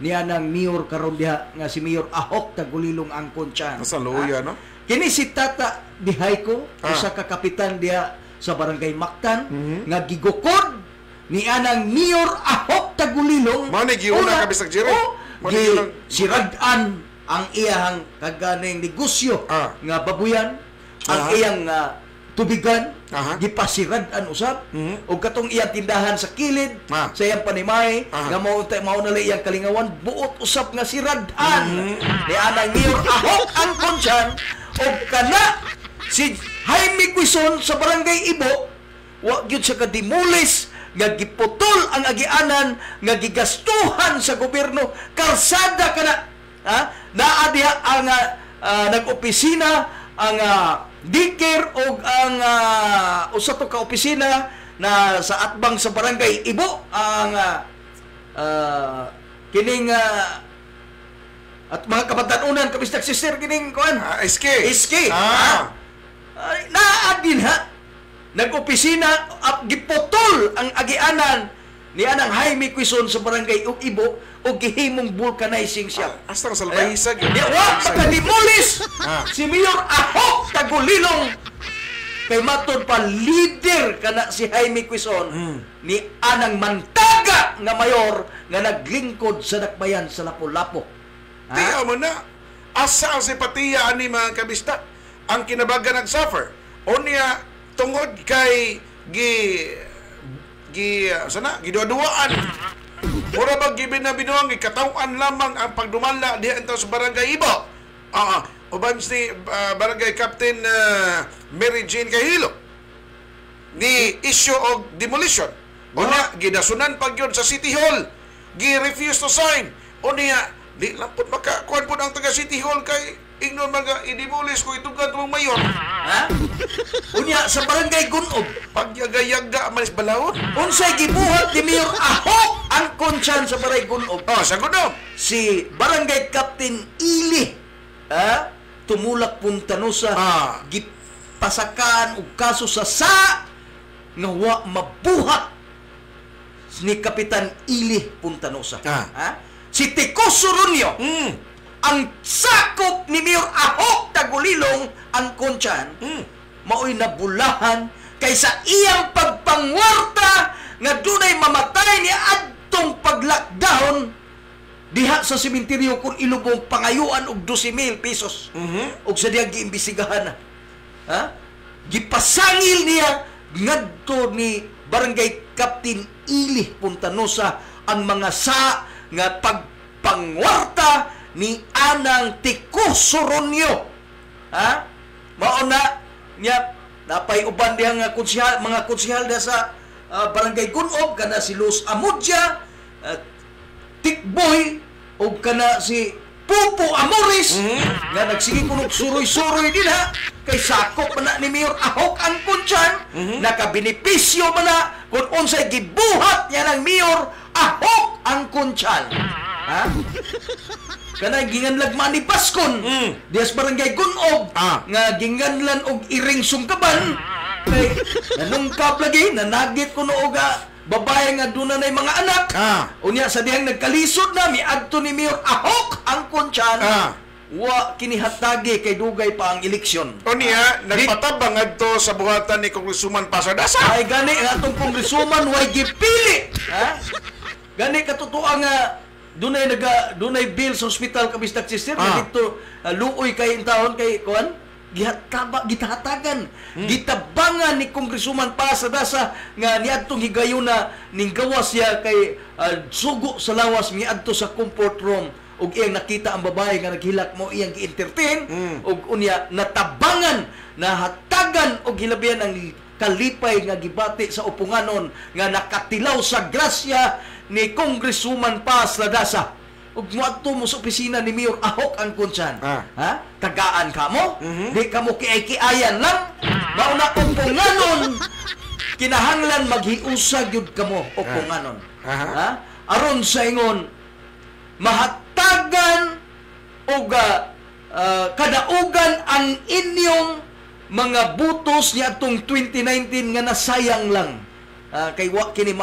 C: niya ng mayor karon diha nga si Mayor Ahok Tagulilong ang Kunchan.
B: Nasa luya, no?
C: Kini si Tata Bihayko,
B: Ah.
C: usa ka kapitan diha sa Barangay Mactan,
B: Mhm.
C: nga gigukod ni anang Mayor Ahok Tagulilong.
B: Mao ni giuna
C: Una,
B: ka, Bisag Jerry.
C: oh,
B: Mao ni
C: gi-
B: giuna-
C: siradan ang iyang kaganing negosyo
B: Ah.
C: nga babuyan, ang
B: Aha.
C: iyang nga tubigan,
B: Aha.
C: gipasiradan usab,
B: Mhm.
C: o katong iyang tindahan sa kilid,
B: Ah.
C: sa iyang panimay,
B: Aha.
C: nga mao mao na lang iyang kalingawan, buot usab nga siradan.
B: Mhm.
C: Ni anang Mayor Ahok ang Kunchan, o kana si Jaime Quezon sa Barangay Ibo, wa gyud siya ka-demolis, nga giputol ang agianan, nga gigastuhan sa gobyerno, kalsada kana, ha? Naa diha ang ah, nag-opisina, ang uh, daycare o ang uh, usa to ka opisina na sa atbang sa Barangay Ibo, ang ah, ah, kining ah, at mga kabatanunan kabis sister kining kuan.
B: Ah, S K.
C: S K.
B: Ah.
C: Ay, naa din ha. Nag-opisina at giputol ang agianan ni anang Jaime Quezon sa Barangay ug Ibo o gihimong vulcanizing siya.
B: Ah, Astang sa labahisag.
C: Di wa makadimulis
B: Ah.
C: si Mayor Ahok Tagulilong kay matod pa leader kana si Jaime Quezon
B: Mm.
C: ni anang mantaga nga mayor nga naglingkod sa dakbayan sa Lapu-Lapu. Ha?
B: Tiya mo na. Asa ang simpatiya ani mga kabista ang kinabagan nag-suffer. O niya tungod kay gi gi uh, sana giduduaan. Mura ba gibinabinuang gikatawan lamang ang pagdumala diha ento sa Barangay Ibo. Ah, uh, uban si uh, Barangay Captain uh, Mary Jane Cahilo ni issue of demolition. O niya gidasunan pag yun sa City Hall. Gi-refuse to sign. O niya di lang po makakuhan po ang taga City Hall kay ignon mga i-demolish ko itugan itong mayor.
C: Ha? Unya sa Barangay Gunob,
B: Pagyaga-yaga manis balawon.
C: unsay gibuhat ni Mayor Ahok ang Kunchan sa Barangay Gunob.
B: Oh, sa gunom.
C: Si Barangay Captain Ili, ha? Tumulak Puntanusa,
B: Ah.
C: gipasakan og kaso sa sa nga wa mabuhat ni Kapitan Ili Puntanusa.
B: Ah.
C: Ha? Si Tico Surunyo,
B: Mm.
C: ang sakop ni Mayor Ahok Tagulilong ang Kunchan,
B: Mm.
C: mao'y nabulahan kaysa iyang pagpangwarta nga dunay mamatay ni adtong pag-lockdown diha sa sementeryo kung ilubong pangayuan og twelve mil pesos.
B: Mhm.
C: Og sa diyang giimbestigahan na. Ha? Gipasangil niya ngadto ni Barangay Captain Ili Puntanusa ang mga sa nga pagpangwarta ni anang Tico Suronyo. Ha? Mao na niya napay uban diha nga konsehal, mga konsehal da sa ah, Barangay Gunob kana si Luz Amudja, uh, Tikboy o kana si Pupo Amores nga nagsige kunog suroy-suroy din ha kay sakop man na ni Mayor Ahok ang Kunchan, nakabenepisyo man na kung unsay gibuhat yan ang Mayor Ahok ang Kunchan. Ha? Kana ginganlag ni Paskon
B: Mm.
C: dias Barangay Gunob
B: Ah.
C: nga ginganlan og iring sungkaban kay nanungkap lagi nanagit kuno og ah, babae nga duna nay mga anak.
B: Ah.
C: Unya sa dihang nagkalisod na miadto ni Mayor Ahok ang Kunchan.
B: Ah.
C: Wa kinihatagi kay dugay pa ang eleksyon.
B: O niya, nagpatabang adto sa buhatan ni Congresswoman Pasadasa.
C: Ay gani ang atong kongresuman way gipili. Ha? Gani katutuan nga dunay naga dunay bill sa ospital kabis tagsisir
B: Ah.
C: dito uh, luoy kay in taon kay kuan gihataba gitahatagan
B: Hmm.
C: gitabangan ni Kongresuman Pasadasa nga niadtong higayuna ning gawas siya kay uh, sugo sa lawas miadto sa comfort room ug iyang nakita ang babae nga naghilak mo iyang gi-entertain
B: Mm.
C: ug unya natabangan nahatagan og hilabihan ang kalipay nga gibati sa upunganon nga nakatilaw sa grasya ni Congresswoman Paz Ladasa. Ug moadto mo sa opisina ni Mayor Ahok ang Kunchan.
B: Ah.
C: Ha? Tagaan ka mo?
B: Mhm.
C: Di ka mo kiay-kiayan lang? Mauna upunganon kinahanglan maghiusag yun ka mo upunganon.
B: Aha.
C: Ha? Aron sa ingon mahatagan og uh, kadaugan ang inyong mga butos niya atong twenty nineteen nga nasayang lang. Ah, kay wa kini ma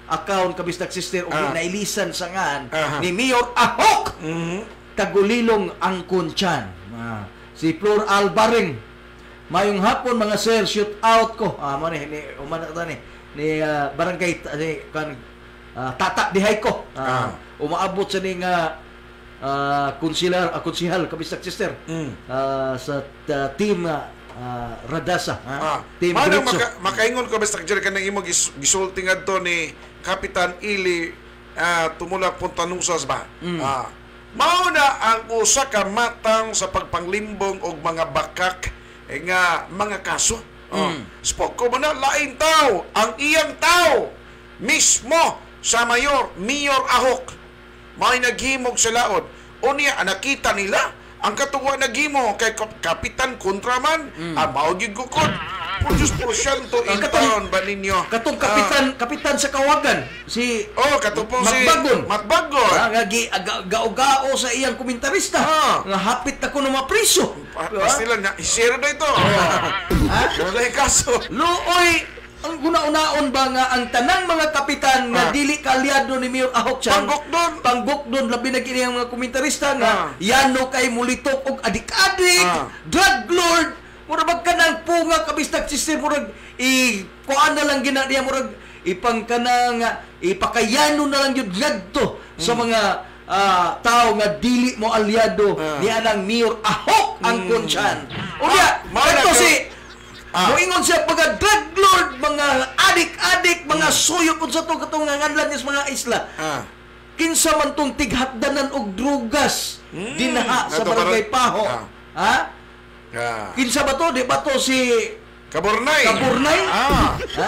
C: account kabistak sister ug
B: Ah.
C: nailisan sa ngan
B: Aha.
C: ni Mayor Ahok
B: Mhm.
C: Tagulilong Angkon Chan. Ah, si Flor Albaring. Mayong hapon mga sir, shoot out ko. Ah, mo ni ni umana ta ni ni ah, barangay ta- ni kan ah, Tata Dihay ko. Ah, umaabot sa ning nga ah, konsilar, ah, konsihal kabistak sister.
B: Mm.
C: Ah, sa ah, team ah, ah, Radasa,
B: Ah,
C: ah, team
B: Manang
C: Diretso.
B: maka, makaingon ko basta dyan ka ng imo gis, gisulti nga to ni Kapitan Ili ah, tumula Puntanusas ba?
C: Mm.
B: Ah, mauna ang usa ka matang sa pagpanglimbong og mga bakak eh, nga mga kaso. Oh,
C: Mm.
B: spoko mo na lain tao, ang iyang tao mismo sa mayor, Mayor Ahok. May naghimog sa laod. O niya, nakita nila ang katuwa naghimo kay Kap- Kapitan Kontraman, mm. ah, maugig gukod. Produce porsyento in
C: Ang katong-
B: town ba ninyo?
C: Katong kapitan, kapitan sa Kawagan, si
B: Ah, oh, katupong si
C: Matbagon.
B: Matbagon.
C: Ah, nga gi aga- gao-gao sa iyang komentarista.
B: Ah.
C: Nga hapit ako na mapriso.
B: Pa- Pasti lang na, isira na ito.
C: Ha?
B: Wala yung kaso.
C: Luoy, ang guna-unaon ba nga ang tanang mga kapitan nga
B: Ah.
C: dili kalyado ni Mayor Ahok Chan.
B: Panggok doon.
C: Panggok doon, labi na kini ang mga komentarista nga
B: Ah.
C: yano kay mulitok og adik-adik,
B: Ah.
C: drug lord, murag ka ng punga kabistak sister, murag i kuan na lang gina niya, murag ipang ka na nga ipakayano na lang yun ngadto sa mga ah, tao nga dili mo aliado
B: Ah.
C: ni anang Mayor Ahok ang Chan. Unya,
B: mao na
C: ito
B: ka-
C: si
B: Ah.
C: moingon siya pagka drug lord, mga adik-adik, mga suyo kung sa to katong nganlan niya sa mga isla.
B: Ah.
C: Kinsa man tong tighakdanan og drugas
B: Hmm,
C: dinaha sa
B: ato
C: barangay
B: karon-
C: Paho.
B: Ah.
C: Ha?
B: Ah.
C: Kinsa ba to? Di ba to si
B: Kaburnay.
C: Kaburnay?
B: Ah.
C: Ha?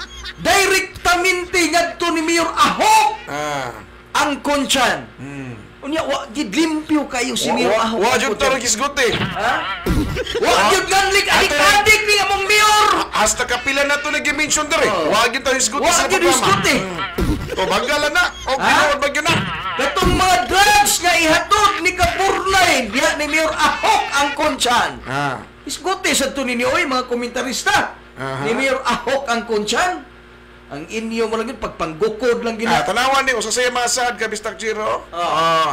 C: Direktamente ngadto ni Mayor Ahok
B: Ah.
C: ang Konchan.
B: Hmm.
C: Unya wa gid limpyo kayo si Mayor
B: Wa-
C: Ahok.
B: wa
C: ang
B: jud
C: Konchan.
B: taro gisguti.
C: Ha? Wa gyud ganlik adik-adik ni among mayor.
B: Hasta kapila na to nag-mention dere.
C: Oh.
B: Wa gyud taro gisguti
C: Wa
B: sa
C: gyud
B: programa.
C: iskuti.
B: To bagalan na. O
C: Ha?
B: ginoon ba gyud na?
C: Katong mga drugs nga ihatod ni Kaburnay diha ni Mayor Ahok ang Konchan.
B: Ah.
C: Isgote sa to ninyo oy mga komentarista.
B: Aha.
C: Ni Mayor Ahok ang Konchan. Ang inyo mo lang yun, pagpanggukod lang
B: Ah,
C: gina.
B: tanawan ni usa say masad ka Bistak Jiro.
C: Ah.
B: Ah.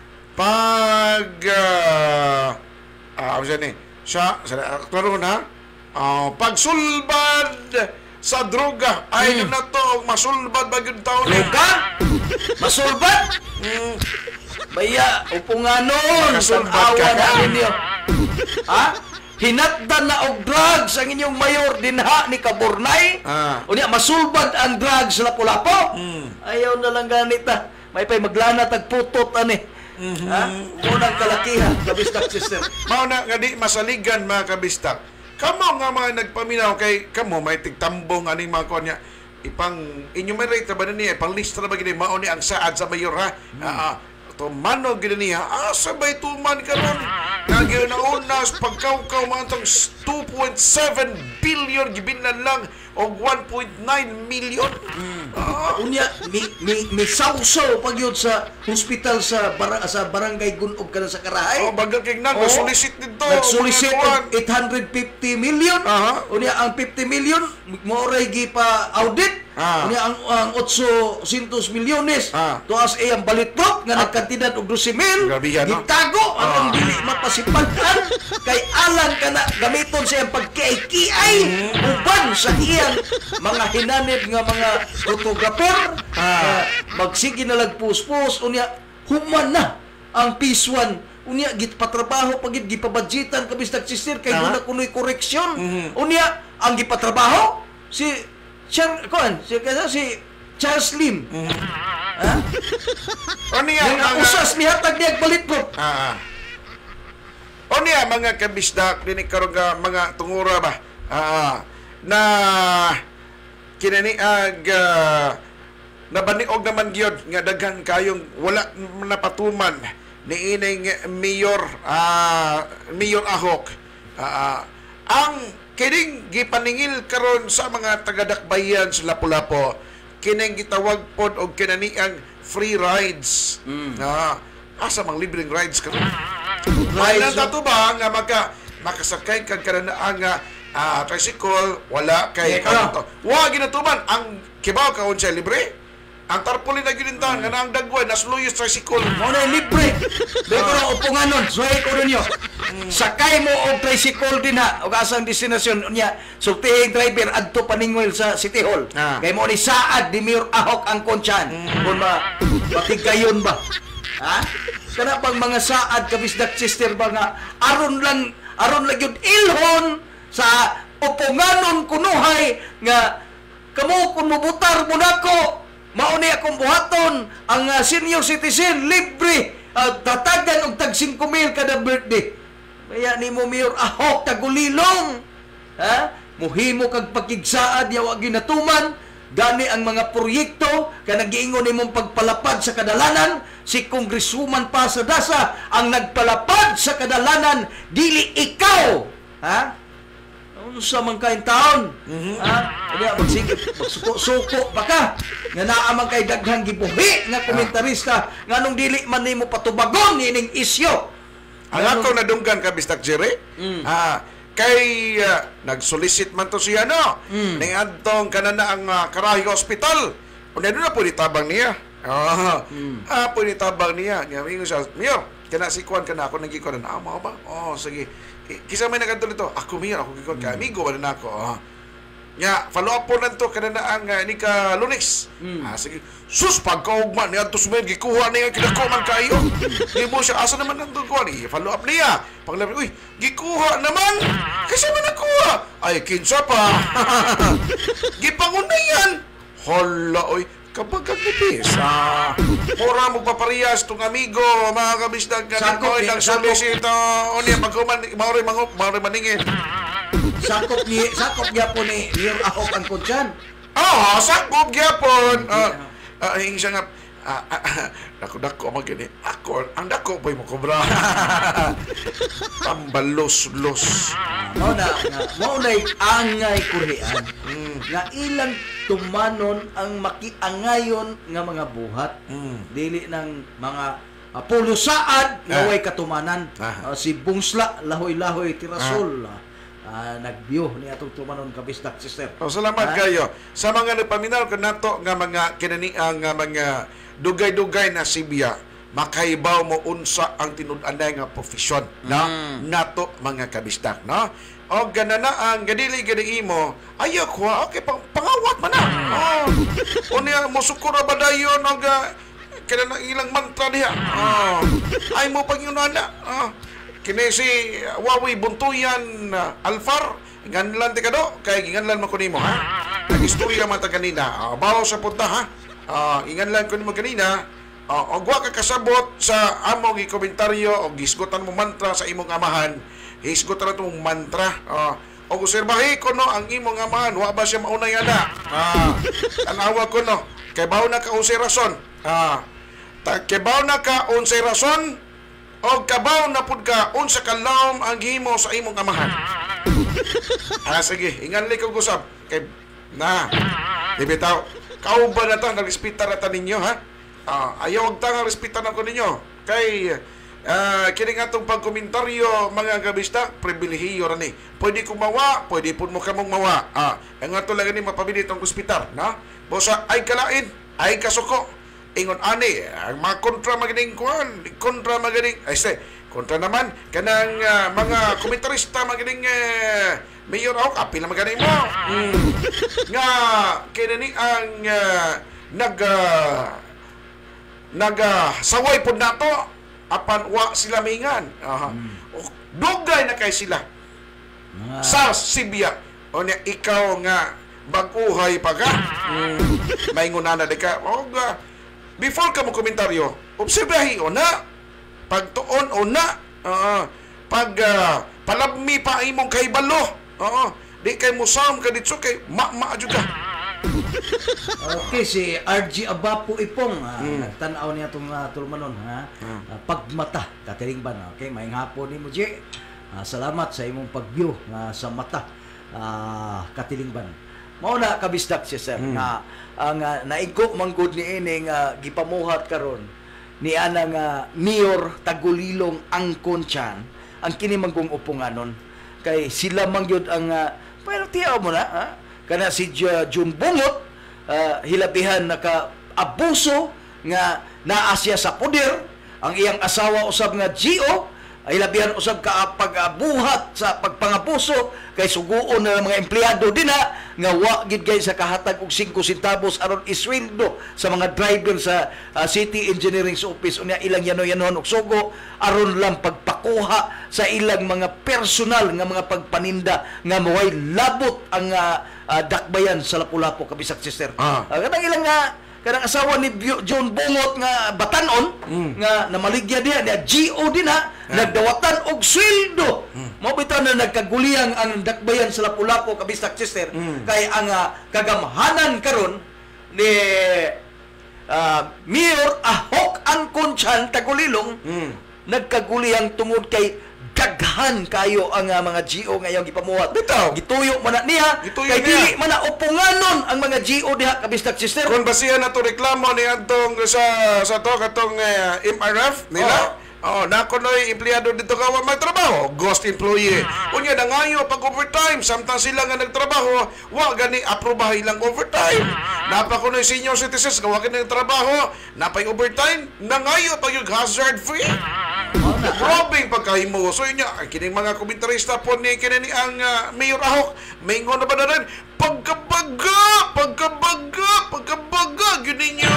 B: Pag ah, ah, ano siya ni? Siya, sa klaro na. Ah, pagsulbad sa droga ay
C: Hmm.
B: na to og masulbad ba gyud taon ni.
C: Droga? Masulbat?
B: Mm.
C: Baya, upunganon.
B: Makasulbat
C: Tanawa
B: ka
C: na
B: ka.
C: ninyo. Ha? Hinatdan na og drugs ang inyong mayor dinha ni Kaburnay.
B: Ah.
C: Unya masulbad ang drugs sa Lapu-Lapu.
B: Mm.
C: Ayaw na lang ganita. May pay maglana tag putot ani.
B: Mhm.
C: Ha? Unang kalakihan, kabistak sister.
B: Mao na nga di masaligan mga kabistak. Kamo nga mga nagpaminaw kay kamo may tigtambong aning mga kuan niya ipang enumerate ba na niya ipang lista na ba gini mao ni ang saad sa mayor ha. Ah, ah, to mano gid niya asa bay tuman karon nga ginauna sa pagkawkaw mga tong two point seven billion gibinan lang og one point nine million. Ah,
C: Unya mi mi mi sausaw pag yun sa hospital sa bara, sa barangay Gunob kana sa Karahay.
B: oh bagal kay nang
C: Oo.
B: solicit dito.
C: Nag-solicit
B: mga kuwan.
C: og eight hundred fifty million.
B: Aha.
C: Unya ang fifty million mo ray gi pa audit.
B: Ah.
C: Unya ang ang eight hundred milyones.
B: Ah.
C: Tuas ay ang balitrok nga nagkantidad og twelve mil.
B: Grabe yan, no?
C: Gitago ang
B: Ah.
C: dili mapasipagan kay alang kana gamiton sa iyang pagkiay-kiay
B: Mm-hmm.
C: uban sa iyang mga hinanib nga mga photographer.
B: Ah.
C: Magsige na lag puspos unya human na ang piswan unya git patrabaho pagid gipabudgetan kabis nagsisir kay
B: Ah.
C: wala kunoy koreksyon.
B: Mhm.
C: Unya ang gipatrabaho si Char kon si kaya si Charles Lim. Ha?
B: O niya
C: Yang
B: mga
C: usas nihatag niya balitrok.
B: Ah. ah. O niya mga kabisdak dinik karon nga mga tungura ba? Ah. Na kinani ag uh, nabaniog naman gyud nga daghan kayong wala napatuman ni ining mayor ah Mayor Ahok. Ah, ang kining gipaningil karon sa mga taga-dakbayan sa Lapu-Lapu kining gitawag pod og kinani ang free rides. Ah, asa mang libreng rides karon. May
C: Rides,
B: lang tato ba nga maka makasakay kag kanaan nga ah, tricycle wala kay
C: Yeah,
B: kanto. Wa ginatuman ang kibaw ka unsa libre. ang tarpaulin na ginintahan nga na ang dagway nasluyos tricycle.
C: Mo na libre. Dito na upungan nun. Suhay ko ninyo. Sakay mo og tricycle din ha. O asang destinasyon niya. Sultihing driver adto paningwil sa City Hall.
B: Ah.
C: Kay mo ni saad di Mayor Ahok ang kontyan. Kung ma matigayon ba? Ha? Kana bang mga saad kabisdak sister ba nga aron lang aron lang yun ilhon sa upunganon kunuhay nga kamo kung mubutar mo nako mao ni akong buhaton ang uh, senior citizen libre uh, tatagan og tag five mil kada birthday. Kaya ni mo Mayor Ahok tagulilong. Ha? Muhimo kag pagkigsaad yawa ginatuman gani ang mga proyekto kanang giingon nimong pagpalapad sa kadalanan. Si Congresswoman pa sa Dasa ang nagpalapad sa kadalanan dili ikaw. Ha? Unsa man kain taon? Mm-hmm. Ha? Kaya magsigit, magsuko-suko pa ka. Nga naa man kay daghang gibuhi nga komentarista nganong dili man nimo patubagon ining isyu.
B: Ang ato nadunggan ka Bistak Jerry.
C: Mm.
B: Ah, kay uh, nagsolicit man to siya no.
C: Mm.
B: Ning adtong kanana ang uh, Karahi Hospital. Unya na po tabang niya. Ah,
C: Mm.
B: ah po tabang niya. Nga mingo siya, Mayor, kana si Kwan kana ako nagikuan na amo ba? Oh, sige. I, kisa may nagadto dito. Ako Mayor, ako gikuan ka amigo ba na ako. Ah. Nya follow up po nanto kanana ang uh, ni ka Lunes.
C: Mm.
B: Ah, sige. Sus pagkaugma ni adto sumen gikuha niya kidako man kayo. Di mo siya asa naman nanto kuan ni follow up niya. Paglabi, uy, gikuha naman. Kasi man nakuha. Ay kinsa pa. Gipangunayan. Hala oy, kapag kagipis. Ah, mura mo paparehas tong amigo, mga kabisdag ka
C: Sakop,
B: nang
C: eh, sakop.
B: solicito. O niya pagkuman maori mangup, maori maningin.
C: Sakop ni sakop gyapon ni Mayor Ahok ang kontyan.
B: Ah, sakop gyapon. Ah, ah, hing siya nga ah, ah, ah, dako-dako mo gini. Ako, ang dako pa mo kobra. Tambalos-los.
C: Mao na nga mao na angay kurian. Nga ilang tumanon ang makiangayon nga mga buhat.
B: Mm.
C: Dili ng mga uh, pulusaad nga
B: Ah.
C: way katumanan.
B: Ah.
C: Uh, si Bungsla lahoy-lahoy tirasol. Ah. Uh, nagbiyo ni atong tumanon kabisdak sister.
B: Oh, salamat
C: Ah.
B: kayo. Sa mga nagpaminaw ka nato nga mga kinani ang nga mga dugay-dugay na Sibya, makaibaw mo unsa ang tinud-anay nga profesyon, no? Nato mga kabisdak, no? O ganana ang gadili gadi imo, ayo ko, okay pang pangawat man na. Oh. Unya mo sukura ba dayon og uh, kanang ilang mantra diha. Oh. Ay mo pangyunan na. Oh. Kini si Wawi Buntuyan uh, Alfar, ganlan ti kado kay ginganlan man ko nimo ha. Nagistorya man ta kanina. Uh, bawo sa punta ha. Uh, inganlan ko nimo kanina. Uh, og wa ka kasabot sa among i-komentaryo og gisgutan mo mantra sa imong amahan. Hisgutan na itong mantra. Uh, og obserbahi ko no ang imong amahan, wa ba siya maunay ana. Ah, tanawa ko no. Kay bawo na ka unsay rason. Ah, ta kay bawo na ka unsay rason o kabaw na pud ka unsa ka lawom ang gihimo sa imong amahan. Ah sige, inganli ko gusab kay na. Dibitaw, kauban na ta nagrespetar na ta ninyo ha. Ah, ayaw og ta nga respetan ako ninyo. Kay ah kini nga tong pagkomentaryo mga gabista, pribilehiyo ra ni. Pwede ko mawa, pwede pud mo kamong mawa. Ah, ang ato lang ni mapabilit ang ospital, na? Bosa ay kalain, ay kasuko. Ingon ani ang mga kontra maganing kuan kontra maganing ay say kontra naman kanang uh, mga komentarista maganing uh, Mayor Ahok apil na maganing mo mm. nga kinani ang uh, nag uh, nag uh, saway pud nato apan wa sila mingan uh, mm. dugay na kay sila
C: Mga
B: sa Sibya o niya ikaw nga baguhay pa ka mm. maingunan na di ka o uh, before ka mo komentaryo, obserbahi o na, pagtuon o na, uh, pag uh, palabmi pa imong kahibalo, uh, di kay musam ka dito kay ma-ma juga.
C: Okay, si R G Abapo Ipong, ah,
B: Mm.
C: nagtanaw niya itong uh, tulmanon, ha?
B: Mm.
C: Ah, pagmata, katilingban, okay? Maayong hapon ni mo, J. Ah, salamat sa imong pagview uh, sa mata, ah, katilingban. Mauna kabisdak siya, sir,
B: Mm.
C: nga ang uh, naigko manggod ni ining uh, gipamuhat karon ni ana nga Mayor Tagulilong Angkonchan ang kini manggong upunganon kay sila mangyod ang uh, pero tiyaw mo na ha? Kana si J- June Bungot uh, hilabihan naka pag-abuso nga naa siya sa poder, ang iyang asawa usab nga G O ay labihan usab ka pag-abuhat sa pagpangabuso kay suguon na mga empleyado din ha nga wa gid kay sa kahatag og singko centavos aron isweldo sa mga driver sa uh, City Engineering Office unya ilang yano-yanon og sugo aron lang pagpakuha sa ilang mga personal nga mga pagpaninda nga maway labot ang uh, uh, dakbayan sa Lapu-Lapu Kabisak sister.
B: Ah.
C: Uh, kanang ilang nga kanang asawa ni John Bungot nga batanon mm. nga namaligya diha na G O din ha yeah. nagdawatan og sweldo mm. mao bitaw na nagkaguliyang ang dakbayan sa Lapu-Lapu Kabisak sister mm. kay ang uh, kagamhanan karon ni uh, Mayor Ahok Angkonchan Tagulilong mm. nagkaguliyang tungod kay daghan kayo ang uh, mga G O ngayong gipamuhat.
B: Bitaw.
C: Gituyo man na niya.
B: Gituyo
C: kay
B: niya.
C: dili man na upunganon ang mga G O diha Kabisak sister.
B: Kung basihan na to reklamo ni Antong sa sa to katong uh, M R F nila. Oh, na kunoy empleyado dito ka wa magtrabaho, ghost employee. Unya nangayo pag overtime, samtang sila nga nagtrabaho, wa gani aprobahay lang overtime. Napa kunoy senior citizens nga wa gani nagtrabaho, napay overtime, nangayo pag yung hazard free. Grabing pagkahimo. So yun niya, kining mga komentarista po ni kini ang uh, Mayor Ahok, maingon na ba na rin, pagkabaga, pagkabaga, pagkabaga, gini niya.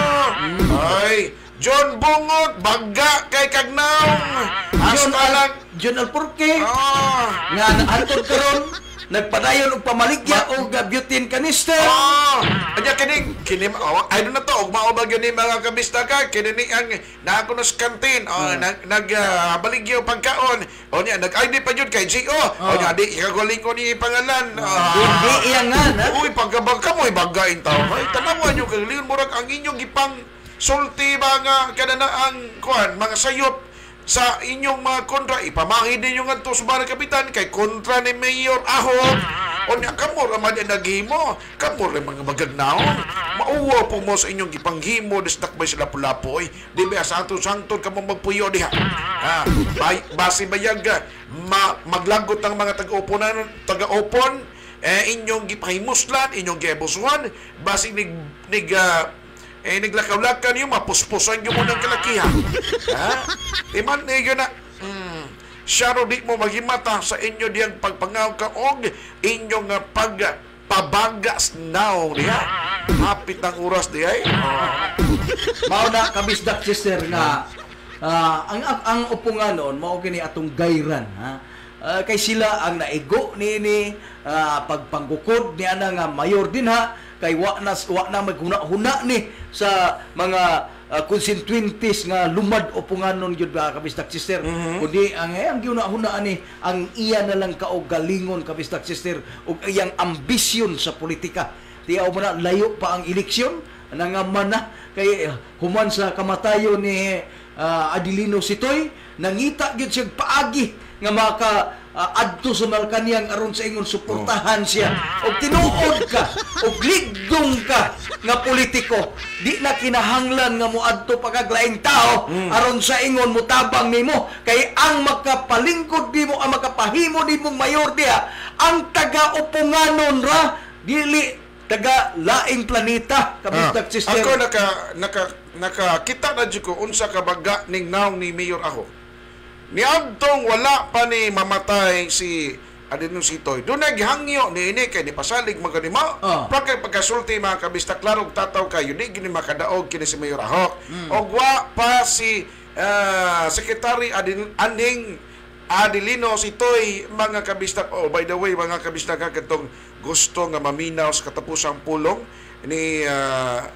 B: Ay, John Bungot, baga kay Kagnaw.
C: John
B: Hasta lang.
C: John Alporque.
B: Ah.
C: Nga naantod karon nagpadayon og pamaligya og uh, butane canister.
B: Oh, anya kini kini oh, I don't know to og mao ba gani mga kabista ka kini ni ang naako na sa kantin oh, hmm. nag nag uh, baligyo pagkaon o nya nag I D pa jud kay G O oh. O nya di ikaguling ko ni pangalan
C: hindi uh, iya nga na
B: uy pagkabag ka mo ibagain taw ay tanawan nyo kay liyon murag ang inyong gipang sulti ba nga kada na ang kuan mga sayop sa inyong mga kontra, ipamahid ninyo nga ito sa mga kapitan kay kontra ni Mayor Ahok. O niya, kamo raman ang naghimo. Kamo rin mga magagnaon. Mauwa po mo sa inyong ipanghimo distakbay sila Lapu-Lapu. Di ba, santod-santod ka mo magpuyo diha. Ha, bay, basi bayag, ma, maglagot ang mga taga-oponan, taga-opon, eh, inyong gipahimuslan, inyong giabusuhan, basi nig, nig, uh, eh, naglakaw-lakaw niyo, mapuspusan niyo mo ng kalakihan. Ha? Iman niyo na, hmm, siya ro di mo maghimata sa inyo diyang pagpangaw ka og inyong uh, pagpabagas now diha. Hapit ang oras diha. Oh.
C: Mao na Kabisdak sister nga uh, ang, ang ang upunganon mao kini atong gayran ha. Uh, kay sila ang naigo nini uh, pagpanggukod ni ana nga mayor din ha kay wa na wa na maghuna-huna ni sa mga uh, constituencies nga lumad upunganon gyud ba Kabisdak sister mm-hmm. kundi ang eh, ang gihuna-hunaan ni ang iya na lang kaog galingon Kabisdak sister ug iyang ambisyon sa politika tiyaw mo na layo pa ang eleksyon nangaman na kay uh, human sa kamatayon ni uh, Adelino Sitoy nangita gyud siya paagi nga maka uh, adto sa Malacañang aron sa ingon suportahan siya og tinuod ka og ligdong ka nga politiko di na kinahanglan nga moadto pagaglaing tao mm. aron sa ingon mutabang nimo kay ang makapalingkod nimo ang makapahimo nimo mayor diha ang taga-upunganon ra dili taga laing planeta Kabisdak ah, sister.
B: Ako naka naka nakakita na jud ko unsa ka baga ning naong ni Mayor Ahok. Niadtong wala pa ni mamatay si Adelino Sitoy. Doon naghangyo ni ini kay ni pasalig maganima. Oh. Pagka pagkasulti mga Kabisdak klaro tataw kayo di gini makadaog kini si Mayor Ahok. Mm. Og wa pa si uh, Secretary Adin Aning Adelino Sitoy mga Kabisdak. Oh, by the way mga Kabisdak katong gusto nga maminaw sa katapusang pulong ni uh,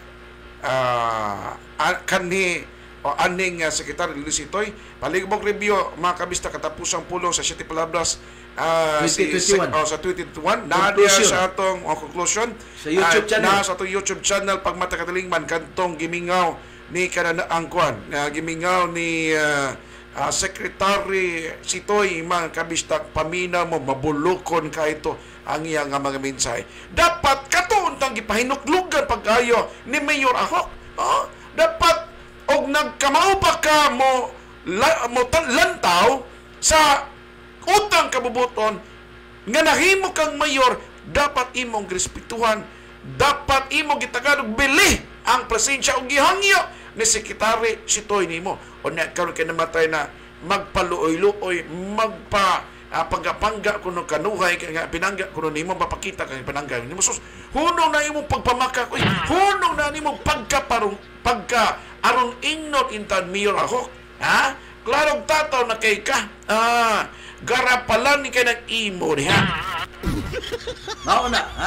B: uh, kanhi o aning uh, Secretary Adelino Sitoy paligmog review mga Kabisdak katapusang pulong sa City Palabras uh, si, si, oh, sa twenty twenty-one na sa atong oh, conclusion
C: sa YouTube uh, channel
B: na sa atong YouTube channel Pagmata Katilingban kantong gimingaw ni kananaang kwan uh, gimingaw ni uh, uh, Secretary Sitoy mga Kabisdak paminaw mo mabulukon ka ito ang iyang mga mensahe dapat katuon tang gipahinuklugan pagkayo ni Mayor Ahok oh, dapat og nagkamao pa ka mo, la, mo lantaw sa utang kabubuton nga nahimo kang mayor dapat imong respetuhan dapat imong gitagalog bili ang presensya o gihangyo ni Sekretary Sitoy nimo. O na karon kay namatay na magpaluoy-luoy, magpa ah, pangga-pangga kuno kanuhay kay nga pinangga kuno nimo mapakita kay pinangga nimo. Sus, hunong na imong pagpamaka ko. Hunong na nimo pagkaparong pagka aron ingnon intan mayor ako. Ha? Klarong tataw na kay ka. Ah, garapalan ni kay nag-imo diha.
C: Mao na, ha?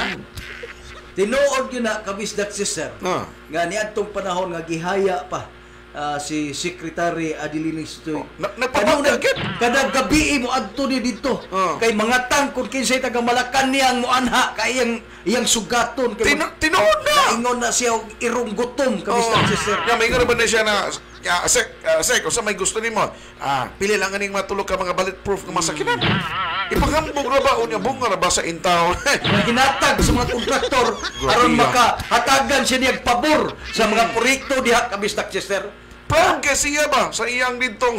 C: Tinuod yun na, kabisdak sister.
B: Ah.
C: Nga niadtong panahon nga gihaya pa ah, si Secretary Adeline Sitoy.
B: Na- napamagda agad.
C: Kada gabi mo adto ni dito.
B: Oh.
C: Kay mga tangkod kinsay taga Malacan niyang muanha kay iyang iyang sugaton kay
B: Tino- tinuod na.
C: Naingon na siya og irong gutom kabisdak sister.
B: Ya, may nga ba na siya na ya, sek, uh, sek, o sa may gusto nimo, ah, pili lang aning matulog ka mga bulletproof nga masakinan. Ipagambog ra ba o niya bunga ra ba sa intaw?
C: Mga ginatag sa mga kontraktor aron makahatagan siya niyang pabor sa mga proyekto diha kabisdak sister.
B: Proud kay siya ba sa iyang ditong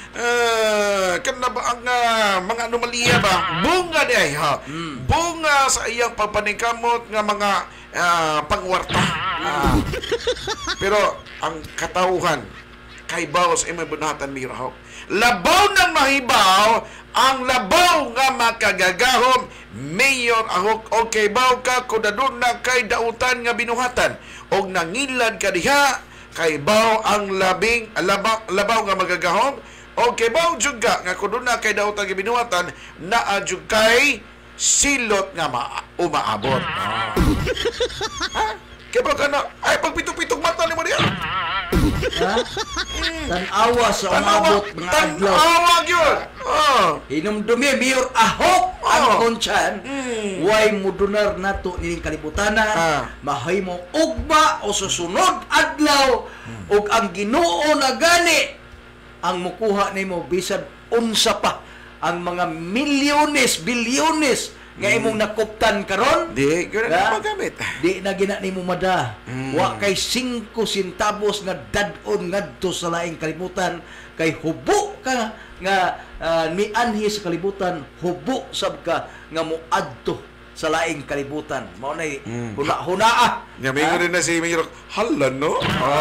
B: uh, kan na ba ang uh, mga anomalya ba? Bunga di ay ha. Bunga sa iyang pagpaningkamot nga mga uh, pangwarta. Ah. Pero ang katauhan kay baw sa imong bunatan mirahaw. Labaw ng mahibaw ang labaw nga makagagahom mayor ahok o kay baw ka kudadun na kay dautan nga binuhatan og nangilad ka diha kay baw ang labing labaw, labaw nga magagahom o kay baw jud ka nga kudun na kay dautan nga binuhatan naa jud kay silot nga ma umaabot. Ah. Ha? Kaya ba ka na, ay, pagpitok-pitok mata ni mo niya.
C: Ha? Tanawa sa umabot mga adlaw.
B: Tanawa yun. Oh.
C: Hinumdumi Mayor Ahok ang
B: Oh.
C: kontsan.
B: Mm.
C: Way mudunar nato nining kalibutana.
B: Ah.
C: Mahay mo ugma o susunod adlaw ug ang Ginoo na gani ang mukuha nimo bisan unsa pa ang mga milyones, bilyones nga imong nakuptan karon.
B: Di, gano'n
C: Ha?
B: na magamit.
C: Di na gina nimo mada.
B: Mm.
C: Wa kay singko centavos nga dad-on ngadto sa laing kalibutan kay hubo ka nga uh, mianhi sa kalibutan, hubo sab ka nga moadto sa laing kalibutan. Mao nay
B: Mm.
C: huna-hunaa.
B: Nga, may
C: Ha?
B: rin na si Mayor, hala, no?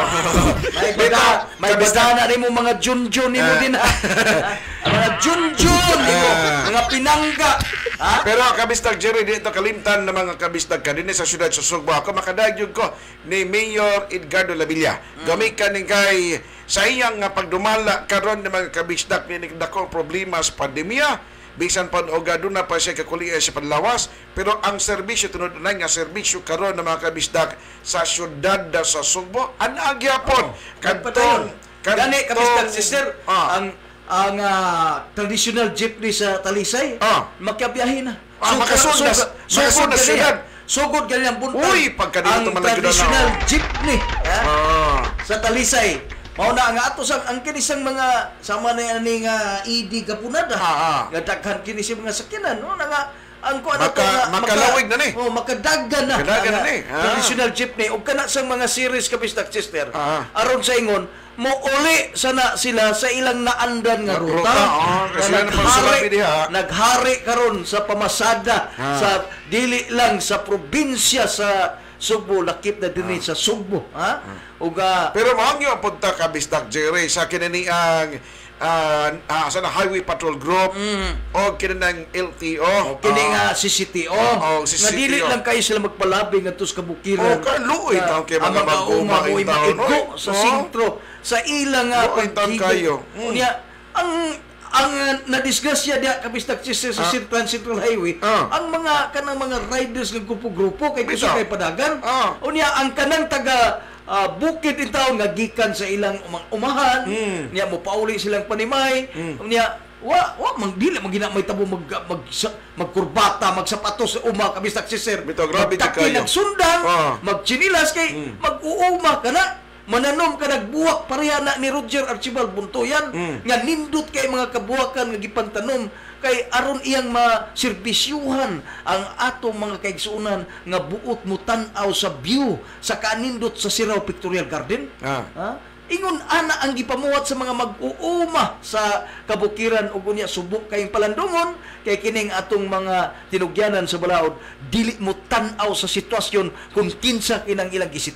C: May bada, may bada na nimo mga junjun nimo
B: Ah.
C: din ha. Ang mga junjun nimo,
B: Ah.
C: mga pinangga. Ha?
B: Pero kabistag Jerry, dito kalimtan ng mga kabistag ka din sa syudad sa Sugbo. Ako makadagyog ko ni Mayor Edgardo Labilla. Gamit ka ning kay sa iyang nga pagdumala karon ng mga kabistag ni dako problema sa pandemya. Bisan pa o gado na pa siya kakulian sa panlawas. Pero ang serbisyo, tunod na nga serbisyo karon ng mga kabistag sa syudad sa Sugbo, anagyapon.
C: Kantong, gani kabistan sister,
B: Ah.
C: ang ang ah, traditional jeepney sa Talisay,
B: Ah.
C: magkabiyahe na.
B: Ah, makasud na- makasud na siyudad.
C: Sugod gali ang buntag.
B: Uy, pagka dito
C: ang
B: malagyo na
C: traditional
B: na.
C: jeepney ha?
B: Ah.
C: sa Talisay. Mao na nga ato sa ang kinisang mga sama na ani nga E D kapunada.
B: Ah, ah.
C: Nga daghan kini si mga sakyanan, no na nga ang kuan
B: Maka-
C: ato nga
B: makalawig na ni.
C: Oh, makadagan na.
B: Makadagan
C: ang,
B: na ni.
C: ah,
B: Ah.
C: Traditional jeepney ug kana sang mga series kabistak sister.
B: Ah.
C: Aron sa ingon mo uli sana sila sa ilang naandan nga ruta.
B: Ruta, oh, kasi
C: Nga
B: yan ang pagsulabi diha.
C: naghari karon sa pamasada
B: Ah.
C: sa dili lang sa probinsya sa Sugbo, lakip na din sa Sugbo, ha? Ug ah,
B: Pero mahangyo ang punta ka Bistak Jerry sa kinani ang uh, uh, sa na Highway Patrol Group o kinanang L T O.
C: kini
B: Ah,
C: nga C C T O.
B: Oh,
C: Nga
B: C C T O.
C: dili lang kayo sila magpalabi ngadto sa kabukiran.
B: Oh, kaluoy
C: Nga
B: taon kay
C: ang
B: mga mag-uma
C: mag-uma,
B: in taon,
C: maigo
B: oy.
C: sa
B: Oh.
C: sintro sa ilang nga
B: Luoy taon
C: paghigo.
B: kayo. Mm.
C: Unya, ang ang uh, nadisgrasya diha kabistak sa
B: Ah.
C: Central Central Highway,
B: Ah.
C: ang mga kanang mga riders ng grupo-grupo kay gusto
B: Bitaw.
C: kay padagan.
B: Ah.
C: Unya ang kanang taga ah, bukid in taon nga gikan sa ilang umang umahan,
B: Mm.
C: niya mo pauli silang panimay, unya wa wa mang dili man gina may tabo mag mag magkurbata, magsapatos sa uma kabistak si sir.
B: Bitaw, grabe di
C: Magtaki,
B: kayo.
C: nagsundang,
B: Ah.
C: magchinilas kay mag-uuma ka na. Mananom ka nagbuwak pareha na ni Roger Archibald Buntoyan
B: Mm.
C: nga nindot kay mga kabuwakan nga gipantanom kay aron iyang maserbisyuhan ang atong mga kaigsuonan nga buot mo tan-aw sa view sa kanindot sa Sirao Pictorial Garden.
B: Ah.
C: Ha? Ingon ana ang gipamuwat sa mga mag-uuma sa kabukiran ug unya subok kayong palandungon kay kining atong mga tinugyanan sa balaod dili mo tan-aw sa sitwasyon kung kinsa kinang ilang gisita.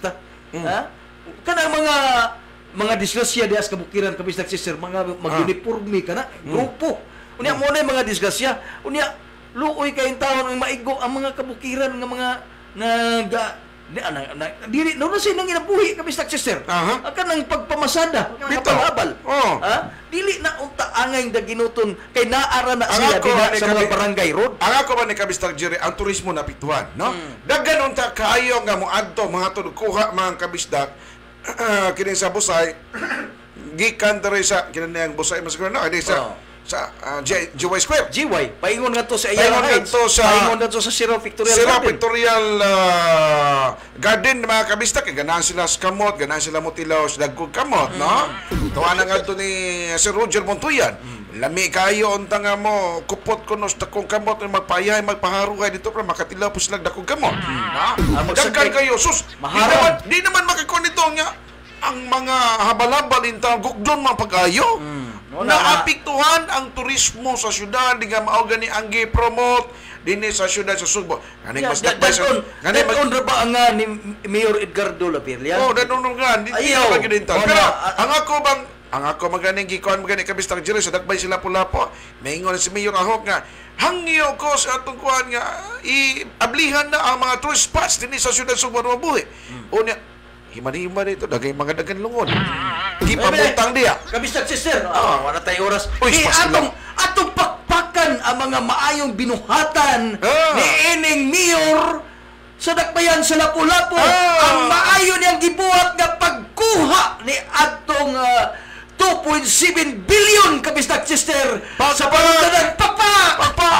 C: Ha? Kanang mga mga disgrasya dias kabukiran kabis sister mga mag-uniforme kana grupo. Unya mo na mga disgrasya. Unya luoy kay taon ang maigo ang mga kabukiran nga mga nga di ana dili no si nang inabuhi kami sa sister.
B: Aha.
C: Akan nang pagpamasada,
B: Bitaw.
C: paghabal.
B: Oh.
C: Ha? Dili na unta angay da ginuton kay naara na
B: Ang
C: sila
B: ako,
C: diha
B: ni
C: sa mga
B: kami-
C: barangay road.
B: Ang ako ba ni Kabistag Jerry, ang turismo na pituan, no?
C: Mm.
B: Daggan unta kaayo nga mo adto mga tudog kuha mga kabisdak kini sa Busay gikan diri sa kini ang Busay mas no, di sa
C: Oh.
B: sa uh, J- Joy Square.
C: G Y, paingon nga to sa
B: Paingon
C: Ayala
B: nga
C: Heights.
B: to sa-
C: Paingon nga to sa Sierra Victoria
B: Sila
C: Garden.
B: Pictorial uh, Garden mga kabistak, ganahan sila sa kamot, ganahan sila mutilaw sa dagkog kamot, no? Tuwa na nga to ni Sir Roger Montuyan. Lami kayo unta nga mo kupot kuno sa dakong kamot nga magpayay magpaharugay dito para makatilaw po sila dakong kamot. No?
C: Ah, magsakit.
B: Dagkan kayo sus. Di
C: Maharap.
B: naman, di naman makakon nito nga ang mga habal-habal inta gugdon mga pag-ayo.
C: Wala na.
B: Naapektuhan ang turismo sa syudad di nga mao gani ang gi-promote dinhi sa syudad sa Subo. Ngani
C: Yeah,
B: mas
C: that,
B: dakbay
C: that
B: sa
C: on,
B: ngani
C: that on ra ba ang nga ni Mayor Edgardo Lapierlia?
B: Oh, danunungan di di
C: Ayaw.
B: na magidinta.
C: Oh,
B: Pero
C: na, ah,
B: ang ako bang ang ako maganing gikuan magani kabistang jiri sa dakbay sila pula po. Maingon si Mayor Ahok nga hangyo ko sa atong kuan nga i-ablihan na ang mga tourist spots dinhi sa syudad Subo nga mabuhi.
C: Hmm.
B: Unya himan-himan ito dagay mga dagan lungon. Di pa butang diya.
C: Kabistag sister.
B: Ah.
C: Oh, wala tayo oras.
B: Uy,
C: Di
B: pas
C: atong atong pakpakan ang mga maayong binuhatan
B: Ah.
C: ni ining mayor sa dakbayan sa Lapu-Lapu.
B: Ah.
C: Ang maayo niyang gibuhat nga pagkuha ni atong ah, two point seven billion kabistag sister sa panuntanan papa papa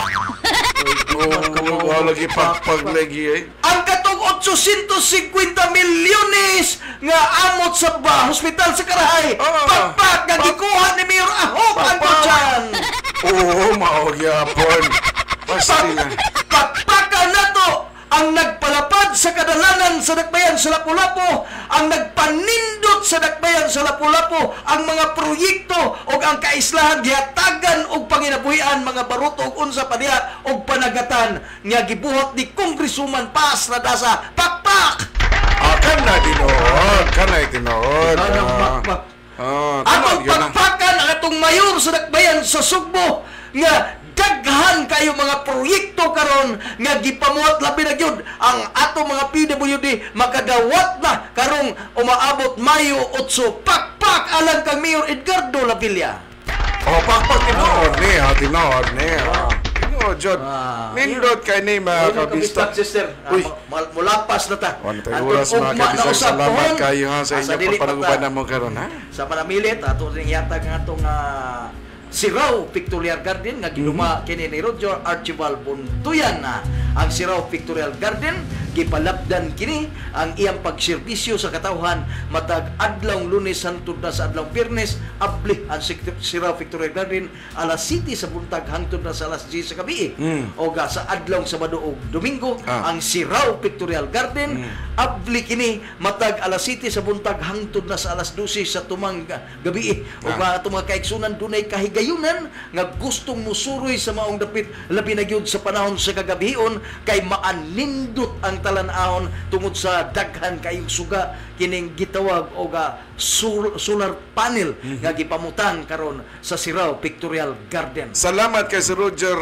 B: Oh, wala lagi pagpag lagi eh.
C: ang katong eight hundred fifty milyones nga amot sa ba hospital sa Karahay.
B: Ah.
C: Pagpag nga gikuha ni Mayor Ahok ang
B: Pagpag.
C: dyan.
B: Oo, mao gyapon. Pasti na.
C: Pagpaka na to ang nagpalapad sa kadalanan sa dakbayan sa Lapu-Lapu, ang nagpanindot sa dakbayan sa Lapu-Lapu, ang mga proyekto o ang kaislahan gihatagan og panginabuhian mga baruto og unsa pa diha og panagatan nga gibuhat ni Congresswoman Paz Radasa. Pakpak!
B: Ah, kan na tinuod, kan na tinuod.
C: Anong pakpak?
B: Ah,
C: Atong
B: tinuod yun na.
C: pagpakan ang atong mayor sa dakbayan sa Sugbo nga daghan kayo mga proyekto karon nga gipamuhat labi na gyud ang ato mga P W D makadawat na karong umaabot Mayo eight. Pakpak alang kang Mayor Edgardo Lapierlia.
B: Oh, pakpak tinuod ni, ha, tinuod ni. ha. Tinuod, Jod.
C: Ah.
B: Nindot kay ni mga kabista.
C: sister.
B: Uy.
C: Mulapas na ta.
B: Wala tayo oras mga kabista. Salamat kayo ha sa
C: Asa
B: inyo
C: dili
B: pagpanaguban
C: pa ta.
B: na mo karon ha.
C: Sa panamilit ato ring yatag nga atong uh, Siraw Pictorial Garden nga giluma kini ni Roger Archibald Buntuyan na ang Siraw Pictorial Garden gipalapdan kini ang iyang pagserbisyo sa katawhan matag adlaw Lunes hangtod na sa adlaw Biyernes abli ang Sik- Siraw Pictorial Garden alas siyete sa buntag hangtod na sa alas diyes sa gabi
B: Mm.
C: o ga sa adlaw Sabado ug Domingo
B: Ah.
C: ang Siraw Pictorial Garden abli kini matag alas siyete sa buntag hangtod na sa alas dose sa tumang ga- gabi o
B: Ah.
C: ba ato mga kaigsunan dunay kahigayunan nga gustong musuroy sa maong dapit labi na gyud sa panahon sa kagabion kay maanindot ang talan-ahon tungod sa daghan kayong suga kining gitawag o ga sul- solar panel nga gipamutang karon sa Siraw Pictorial Garden.
B: Salamat kay Sir Roger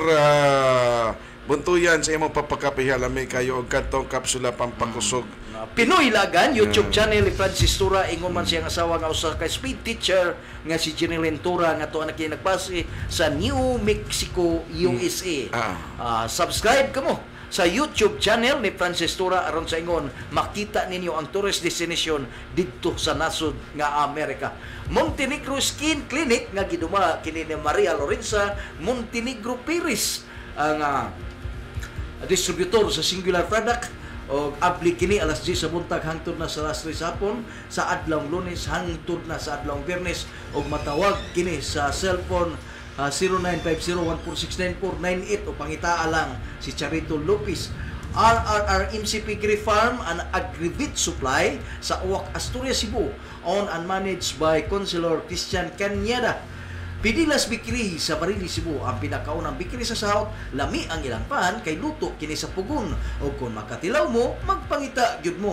B: ah, Buntuyan sa imong papakapihalami kayo og kantong kapsula pampakusog.
C: Pinoy Lagan YouTube channel ni Francis Tura ingon man siyang asawa nga usa ka speed teacher nga si Jeneline Tura nga tuwa na kini nagbase sa New Mexico, U S A.
B: Ah.
C: Ah, subscribe kamo sa YouTube channel ni Francis Tura aron sa ingon makita ninyo ang tourist destination didto sa nasod nga Amerika. Montenegro Skin Clinic nga giduma kini ni Maria Lorenza Montenegro Perez ang ah, distributor sa Singular Product o abli kini alas diyes sa buntag hangtod na sa alas tres hapon sa adlaw Lunes hangtod na sa adlaw Biyernes og matawag kini sa cellphone uh, zero nine five zero one four six nine four nine eight o pangitaa lang si Charito Lopez. R R R M C P Agri Farm and Agribit Supply sa Uwak, Asturias, Cebu, owned and managed by Councilor Christian Cañada. Pidilas Bikri sa Barili, Cebu, ang pinakaunang bikri sa South. Lami ang ilang pan kay luto kini sa pugon o kung makatilaw mo magpangita gyud mo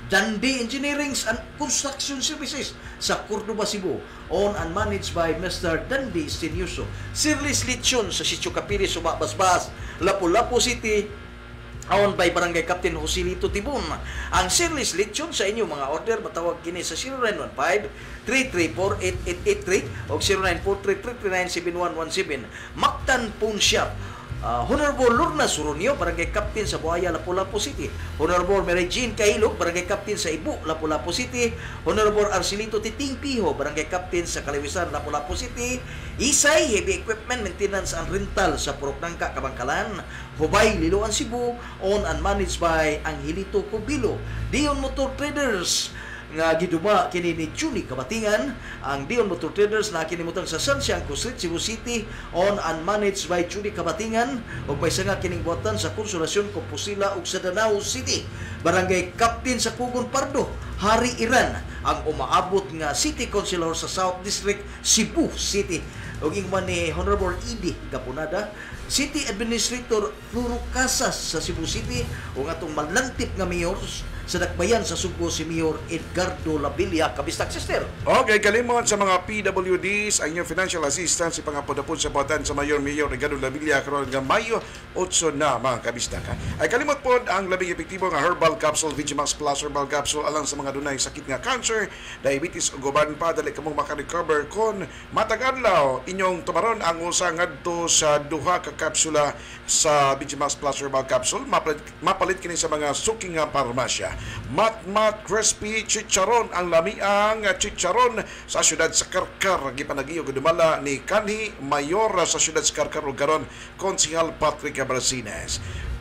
C: Dundee Engineering and Construction Services sa Cordoba, Cebu, owned and managed by Mister Dundee Stinioso. Sirlis Lechon sa Sitio Capiris, Sumabasbas, Lapu-Lapu City, owned by Barangay Captain Joselito Tibon. Ang Sirlis Lechon sa inyong mga order, matawag kini sa zero nine one five, three three four, eight eight eight three o zero nine four three, three three nine, seven one one seven. Mactan Pawn Shop. Uh, Honorable Lorna Suronio, Barangay Captain sa Buaya, Lapu-Lapu City. Honorable Mary Jean Cailog, Barangay Captain sa Ibu, Lapu-Lapu City. Honorable Arcelito Titing Piho, Barangay Captain sa Kaliwisan, Lapu-Lapu City. Isay Heavy Equipment Maintenance and Rental sa Purok Nangka, Kabangkalan. Hubay, Liloan, Cebu, owned and managed by Angelito Cubilo. Dion Motor Traders, nga giduma kini ni Juni Kabatingan. Ang Dion Motor Traders na kinimutang sa San Siangco Street, Cebu City, owned and managed by Juni Kabatingan, ug may nga kining buhatan sa Konsolasyon, Compostela ug sa Danao City. Barangay Captain sa Pugon Pardo, Hari Iran, ang umaabot nga City Councilor sa South District, Cebu City. Ug ingman ni Honorable Edie Gapunada, City Administrator Floro Casas sa Cebu City, ug atong malantip nga mayor sa Dakbayan sa Subo, si Mayor Edgardo Labilia, Kabistak Sister.
B: Okay, kalimot sa mga P W Ds, ang inyong financial assistance, ipangapod-apod sa buhatan sa Mayor Mayor Edgardo Labilia karon nga Mayo eight na, mga kabistak. Ay kalimot po ang labing epektibo nga herbal capsule, Vigimax Plus herbal capsule alang sa mga dunay sakit nga cancer, diabetes ug uban pa, dali kamong makarecover kon matag-adlaw inyong tumaron ang usa ngadto sa duha ka kapsula sa Vigimax Plus herbal capsule. Mapalit, mapalit kini sa mga suking nga parmasya. Mat-mat crispy chicharon, ang lamiang chicharon sa siyudad sa Karkar, gipanagiyo gudumala ni kanhi mayor sa siyudad sa Karkar ug karon Konsehal Patrick Brasines.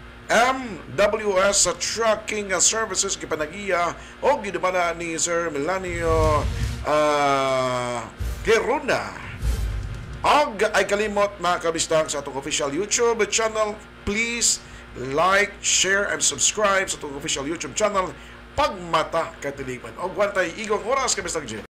B: M W S Trucking Services gipanagiya o gidumala ni Sir Melanio uh, Heruna. Og ay kalimot mga kabistang sa atong official YouTube channel, please like, share, and subscribe sa itong official YouTube channel, Pagmata Katilingan. O guwantay igong oras, kabistang Jim.